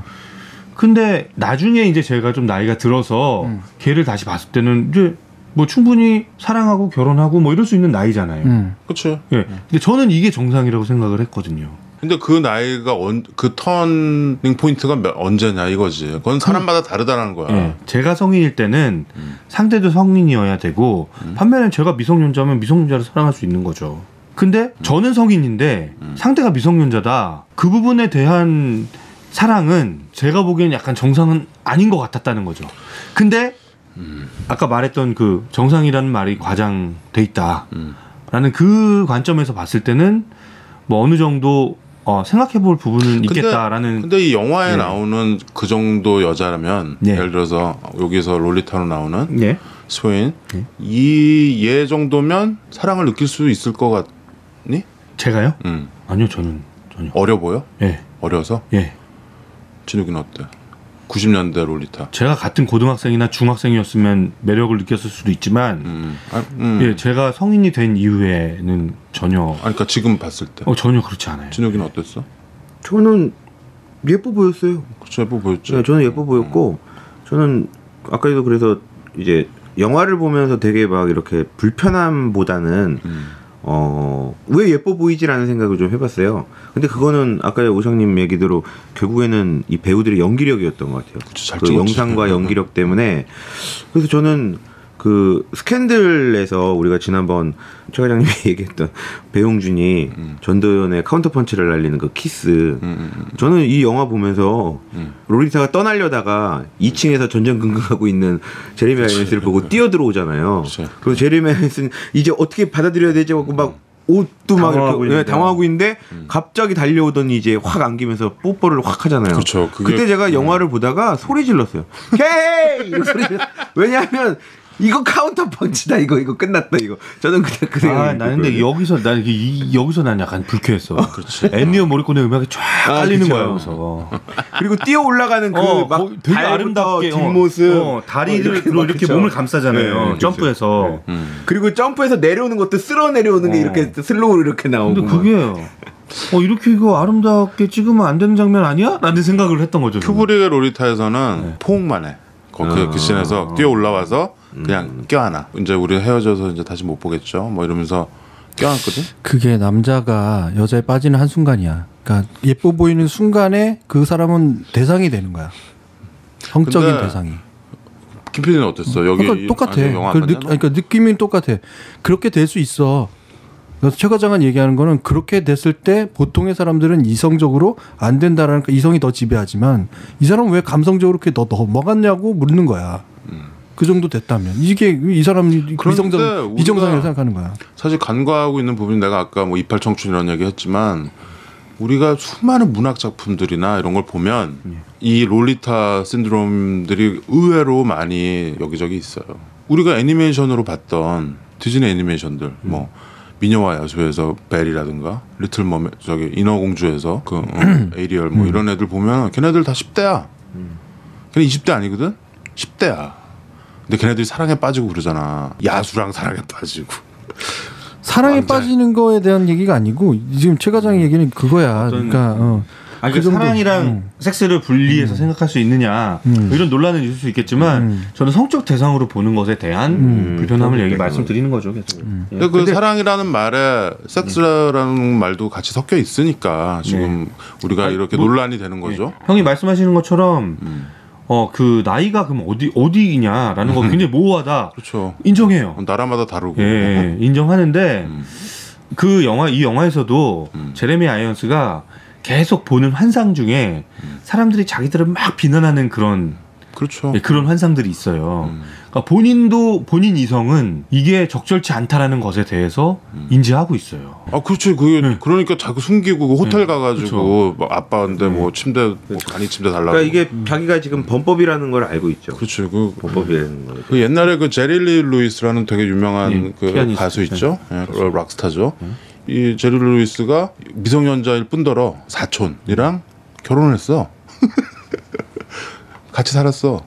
S4: 근데 나중에 이제 제가 좀 나이가 들어서 음. 걔를 다시 봤을 때는 이제 뭐 충분히 사랑하고 결혼하고 뭐 이럴 수 있는 나이잖아요.
S2: 음. 그렇죠.
S4: 예. 네. 근데 저는 이게 정상이라고 생각을 했거든요.
S2: 근데 그 나이가 언, 그 터닝 포인트가 몇, 언제냐 이거지. 그건 사람마다 다르다는 거야. 네.
S4: 제가 성인일 때는 음. 상대도 성인이어야 되고 음. 반면에 제가 미성년자면 미성년자를 사랑할 수 있는 거죠. 근데 음. 저는 성인인데 음. 상대가 미성년자다. 그 부분에 대한 사랑은 제가 보기엔 약간 정상은 아닌 것 같았다는 거죠. 근데 음. 아까 말했던 그 정상이라는 말이 과장돼 있다 음. 라는 그 관점에서 봤을 때는 뭐 어느 정도 어, 생각해볼 부분은 근데, 있겠다라는.
S2: 근데 이 영화에 네. 나오는 그 정도 여자라면 네. 예를 들어서 여기서 롤리타로 나오는 네. 스웨인 네. 이 얘 정도면 사랑을 느낄 수 있을 것 같니?
S4: 제가요? 음. 아니요 저는 전혀.
S2: 어려 보여?
S4: 예. 네.
S2: 어려서?
S4: 예. 네.
S2: 진욱이는 어때? 구십 년대 롤리타.
S4: 제가 같은 고등학생이나 중학생이었으면 매력을 느꼈을 수도 있지만, 음. 아, 음. 예, 제가 성인이 된 이후에는 전혀.
S2: 아니, 그러니까 지금 봤을 때.
S4: 어, 전혀 그렇지 않아요.
S2: 진욱이는 어땠어?
S3: 저는 예뻐 보였어요.
S2: 그렇죠, 예뻐 보였죠.
S3: 네, 저는 예뻐 보였고, 음. 저는 아까도 그래서 이제 영화를 보면서 되게 막 이렇게 불편함보다는. 음. 어, 왜 예뻐 보이지라는 생각을 좀 해봤어요. 근데 그거는 아까 오상님 얘기대로 결국에는 이 배우들의 연기력이었던 것 같아요.
S2: 그쵸, 잘
S3: 그 영상과 연기력 때문에. 그래서 저는 그 스캔들에서 우리가 지난번 최 과장님이 얘기했던 배용준이 음. 전도연의 카운터펀치를 날리는 그 키스. 음, 음, 음. 저는 이 영화 보면서 음. 롤리타가 떠나려다가 이 층에서 전전긍긍하고 있는 제레미 아이언스를 보고 뛰어들어오잖아요. 그치. 그리고 제레미 아이언스는 이제 어떻게 받아들여야 되지 하고 막 옷도 막
S4: 당황하고,
S3: 이렇게, 네, 당황하고 있는데 음. 갑자기 달려오더니 이제 확 안기면서 뽀뽀를 확 하잖아요.
S2: 그렇죠.
S3: 그때 제가 영화를 음. 보다가 소리 질렀어요. 헤이! 이거 소리 질렀어요. 왜냐하면 이거 카운터 펀치다. 이거 이거 끝났다. 이거 저는 그냥 그 생각.
S4: 아, 나는 근데 여기서 난 이, 여기서 난 약간 불쾌했어. 아, 그렇지. 엔니어 모리코네 음악이 쫙 깔리는 거야. 여기서.
S3: 그리고 뛰어 올라가는 그 막
S4: 어, 되게 아름답게 뒷모습, 어, 어, 다리를 어, 이렇게, 이렇게 몸을 감싸잖아요. 네, 점프해서. 네.
S3: 음. 그리고 점프해서 내려오는 것도 쓸어 내려오는 어. 게 이렇게 슬로우로 이렇게 나오고.
S4: 근데 그게 어 이렇게 이거 아름답게 찍으면 안 되는 장면 아니야? 라는 생각을 했던 거죠.
S2: 큐브릭의 롤리타에서는 네. 포옹만 해. 거기 아. 그 씬에서 뛰어 올라와서 그냥 음. 껴안아. 이제 우리 헤어져서 이제 다시 못 보겠죠. 뭐 이러면서 껴안거든.
S1: 그게 남자가 여자에 빠지는 한 순간이야. 그러니까 예뻐 보이는 순간에 그 사람은 대상이 되는 거야. 성적인 대상이.
S2: 김 피디는 어땠어? 여기
S1: 그러니까 똑같아. 아니, 영화 그 느, 그러니까 느낌이 똑같아. 그렇게 될 수 있어. 그래서 최 과장은 얘기하는 거는 그렇게 됐을 때 보통의 사람들은 이성적으로 안 된다라는 그 이성이 더 지배하지만 이 사람은 왜 감성적으로 그렇게 너 넘어갔냐고 묻는 거야. 음. 그 정도 됐다면 이게 이 사람이 미정상, 미정상이라고 생각하는 거야.
S2: 사실 간과하고 있는 부분이 내가 아까 뭐 이팔 청춘 이런 얘기 했지만 우리가 수많은 문학 작품들이나 이런 걸 보면
S4: 예.
S2: 이 롤리타 신드롬들이 의외로 많이 여기저기 있어요. 우리가 애니메이션으로 봤던 디즈니 애니메이션들
S4: 음.
S2: 뭐 미녀와 야수에서 벨이라든가 리틀 머메 저기 인어공주에서 그 어, 에이리얼 뭐
S4: 음.
S2: 이런 애들 보면 걔네들 다 십 대야. 걔네 이십 대 아니거든? 십 대야. 근데 걔네들이 사랑에 빠지고 그러잖아. 야수랑 사랑에 빠지고.
S1: 사랑에
S2: 왕자.
S1: 빠지는 거에 대한 얘기가 아니고 지금 최 과장의 얘기는 그거야.
S4: 어떤-
S1: 그러니까 어.
S4: 아,
S1: 그
S4: 그
S1: 정도.
S4: 사랑이랑
S1: 음.
S4: 섹스를 분리해서 생각할 수 있느냐
S1: 음.
S4: 이런 논란은 있을 수 있겠지만
S1: 음.
S4: 저는 성적 대상으로 보는 것에 대한
S1: 음.
S4: 불편함을 얘기
S3: 음.
S4: 말씀드리는 거죠. 계속.
S1: 음.
S4: 예.
S2: 근데 그
S4: 근데
S2: 사랑이라는 말에 섹스라는 말도 같이 섞여 있으니까 지금 우리가
S4: 아니,
S2: 이렇게
S4: 뭐-
S2: 논란이 되는 거죠.
S4: 예. 형이 말씀하시는 것처럼
S2: 음.
S4: 어 그 나이가 그럼 어디 어디냐라는 거 굉장히 모호하다.
S2: 그렇죠.
S4: 인정해요.
S2: 나라마다 다르고.
S4: 예, 예, 인정하는데
S2: 음.
S4: 그 영화 이 영화에서도
S2: 음.
S4: 제레미 아이언스가 계속 보는 환상 중에 사람들이 자기들을 막 비난하는 그런
S2: 그렇죠.
S4: 예, 그런 환상들이 있어요.
S2: 음.
S4: 그러니까 본인도 본인 이성은 이게 적절치 않다라는 것에 대해서
S2: 음.
S4: 인지하고 있어요.
S2: 아, 그렇지. 그게
S4: 네.
S2: 그러니까 자꾸 숨기고 그 호텔
S4: 네.
S2: 가가지고 뭐 아빠한테 뭐 침대 뭐 간이 침대 달라고.
S3: 그러니까 이게 자기가 지금 범법이라는 걸 알고 있죠.
S2: 그렇지. 그,
S3: 범법이라는 걸.
S2: 그 옛날에 그 제리 리 루이스라는 되게 유명한
S4: 예,
S2: 그
S4: 피아니스트.
S2: 가수 있죠. 예,
S4: 그렇죠.
S2: 락스타죠. 이 제리 리 루이스가 미성년자일 뿐더러 사촌이랑 결혼을 했어. 같이 살았어.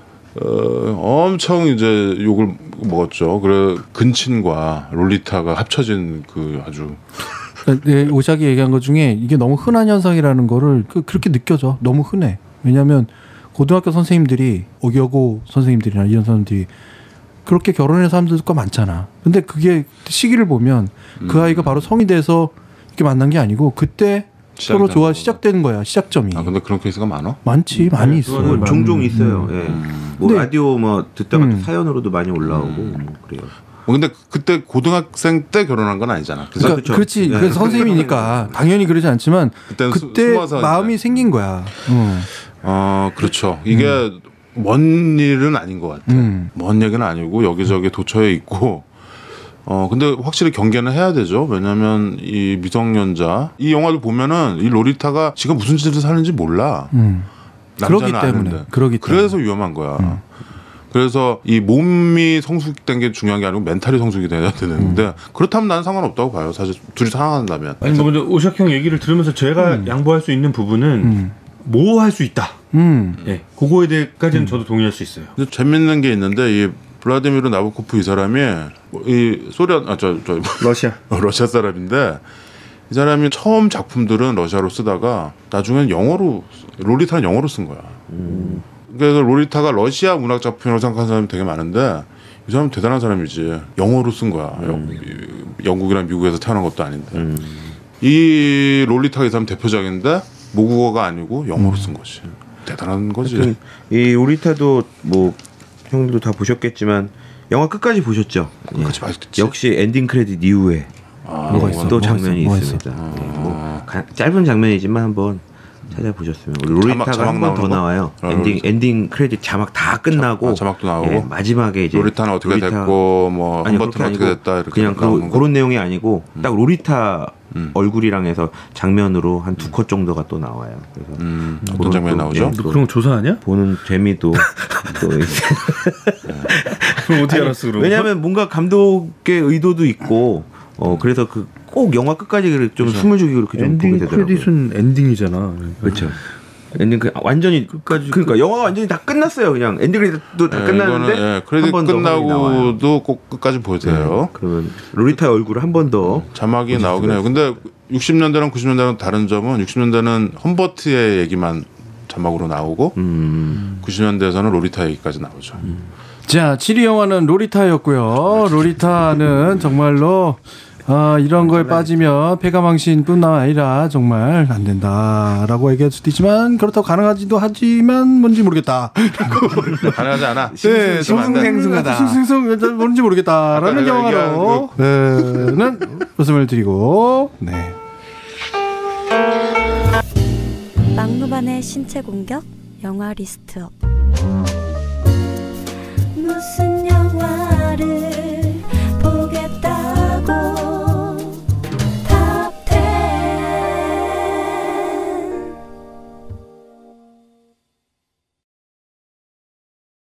S2: 어, 엄청 이제 욕을 먹었죠. 그래 근친과 롤리타가 합쳐진 그 아주
S1: 네, 오샥이 얘기한 것 중에 이게 너무 흔한 현상이라는 거를 그, 그렇게 느껴져. 너무 흔해. 왜냐하면 고등학교 선생님들이 오기여고 선생님들이나 이런 사람들이 그렇게 결혼한 사람들도 꽤 많잖아. 근데 그게 시기를 보면 그
S2: 음.
S1: 아이가 바로 성이 돼서 이렇게 만난 게 아니고 그때 서로
S2: 시작이
S1: 좋아
S2: 되는
S1: 시작되는 거야. 시작점이.
S2: 아 근데 그런 케이스가 많아?
S1: 많지, 많이
S4: 네,
S1: 있어.
S4: 그거는
S3: 뭐 종종 있어요.
S1: 음.
S3: 예.
S2: 음.
S3: 뭐
S1: 근데-
S3: 라디오 뭐 듣다가 또
S1: 음.
S3: 사연으로도 많이 올라오고 뭐 그래요.
S2: 어, 근데 그때 고등학생 때 결혼한 건 아니잖아. 그래서
S1: 그러니까
S3: 그쵸.
S1: 그렇지.
S3: 네.
S1: 그래서 선생님이니까 당연히 그러지 않지만
S2: 그때는 수-
S1: 그때
S2: 숨어서
S1: 마음이
S2: 이제.
S1: 생긴 거야. 어.
S2: 어 그렇죠. 이게 먼 일은 아닌 것 같아.
S1: 음.
S2: 먼 얘기는 아니고 여기저기 도처에 있고. 어 근데 확실히 경계는 해야 되죠. 왜냐하면 이 미성년자 이 영화를 보면은 이 로리타가 지가 무슨 짓을 사는지 몰라.
S1: 음.
S2: 남자는
S1: 그러기 때문에.
S2: 아는데.
S1: 그러기 때문에.
S2: 그래서 위험한 거야.
S1: 음.
S2: 그래서 이 몸이 성숙된 게 중요한 게 아니고 멘탈이 성숙이 돼야 되는데 그렇다면 난 상관없다고 봐요. 사실 둘이 사랑한다면.
S4: 아니 뭐 근데 오샥 형 얘기를 들으면서 제가 양보할 수 있는 부분은
S1: 음.
S4: 모호할 수 있다.
S1: 음.
S4: 예, 그거에 대해까지는 저도 동의할 수 있어요.
S2: 근데 재밌는 게 있는데 이 블라디미르 나보코프 이 사람이 이 소련 아저 저
S4: 러시아.
S2: 러시아 사람인데 이 사람이 처음 작품들은 러시아로 쓰다가 나중엔 영어로 롤리타는 영어로 쓴 거야. 그래서 롤리타가 러시아 문학 작품이라고 생각하는 사람이 되게 많은데 이 사람 대단한 사람이지. 영어로 쓴 거야. 영, 영국이나 미국에서 태어난 것도 아닌데. 이 롤리타가 이 사람 대표작인데 모국어가 아니고 영어로 쓴 거지. 대단한 거지.
S3: 하여튼 이 우리타도 뭐 형들도 다 보셨겠지만 영화 끝까지 보셨죠? 예.
S2: 같이 맛있겠지.
S3: 역시 엔딩 크레딧 이후에
S2: 아,
S1: 뭐가 있어?
S3: 또
S1: 뭐가
S3: 장면이
S1: 있어? 뭐가
S3: 있습니다. 예, 뭐 가- 짧은 장면이지만 한번 찾아보셨으면 우리
S2: 자막-
S3: 로리타가
S2: 자막
S3: 한 번 더
S2: 나오는 거?
S3: 나와요.
S2: 아,
S3: 엔딩
S2: 로리타.
S3: 엔딩 크레딧 자막 다 끝나고
S2: 아, 자막도 나오고?
S3: 예, 마지막에 이제
S2: 로리타는 어떻게
S3: 로리타-
S2: 됐고 뭐
S3: 아니,
S2: 한 버튼
S3: 그렇게
S2: 어떻게
S3: 아니고
S2: 됐다 이렇게
S3: 그냥
S2: 나오는
S3: 그,
S2: 거?
S3: 그런 내용이 아니고 딱 로리타
S2: 음.
S3: 얼굴이랑 해서 장면으로 한 두 컷 정도가 또 나와요. 그래서
S2: 음, 어떤
S3: 그런
S2: 장면이
S3: 또,
S2: 나오죠?
S3: 예,
S4: 너 그런 거 조사하냐?
S3: 보는 재미도 또
S4: 그럼 어떻게
S3: 아니,
S4: 알았어 그럼?
S3: 왜냐하면 뭔가 감독의 의도도 있고 어 그래서 그 꼭 영화 끝까지 그렇게 좀 숨을 죽이고 그렇게 좀 보게
S4: 엔딩
S3: 되더라고요.
S4: 크레딧은 엔딩이잖아.
S3: 그렇죠. 엔딩 그 완전히 끝까지 그러니까 영화가 완전히 다 끝났어요. 그냥 엔딩 크레딧도 다
S2: 예,
S3: 끝났는데
S2: 이거는, 예, 크레딧
S3: 한 번 더 나와요.
S2: 끝나고도 꼭 끝까지 보세요.
S3: 네, 그러면 로리타의 얼굴을 한 번 더
S2: 자막이 나오긴 해요. 근데 육십 년대랑 구십 년대랑 다른 점은 육십 년대는 험버트의 얘기만 자막으로 나오고
S3: 음,
S2: 구십 년대에서는 로리타 얘기까지 나오죠.
S1: 자, 칠 위 영화는 로리타였고요. 로리타는 정말로 아, 이런 거에 빠지면 폐가망신뿐 아니라 정말 안 된다라고 얘기할 수도 있지만 그렇다고 가능하지도 하지만 뭔지 모르겠다.
S2: 가능하지 않아.
S1: 네,
S3: 싱숭생숭하다.
S1: 싱숭생숭 뭔지 모르겠다라는
S2: 아까 내가
S1: 영화로 네,는 웃음을 드리고 네.
S7: 막무반의 신체 공격 영화 리스트업 무슨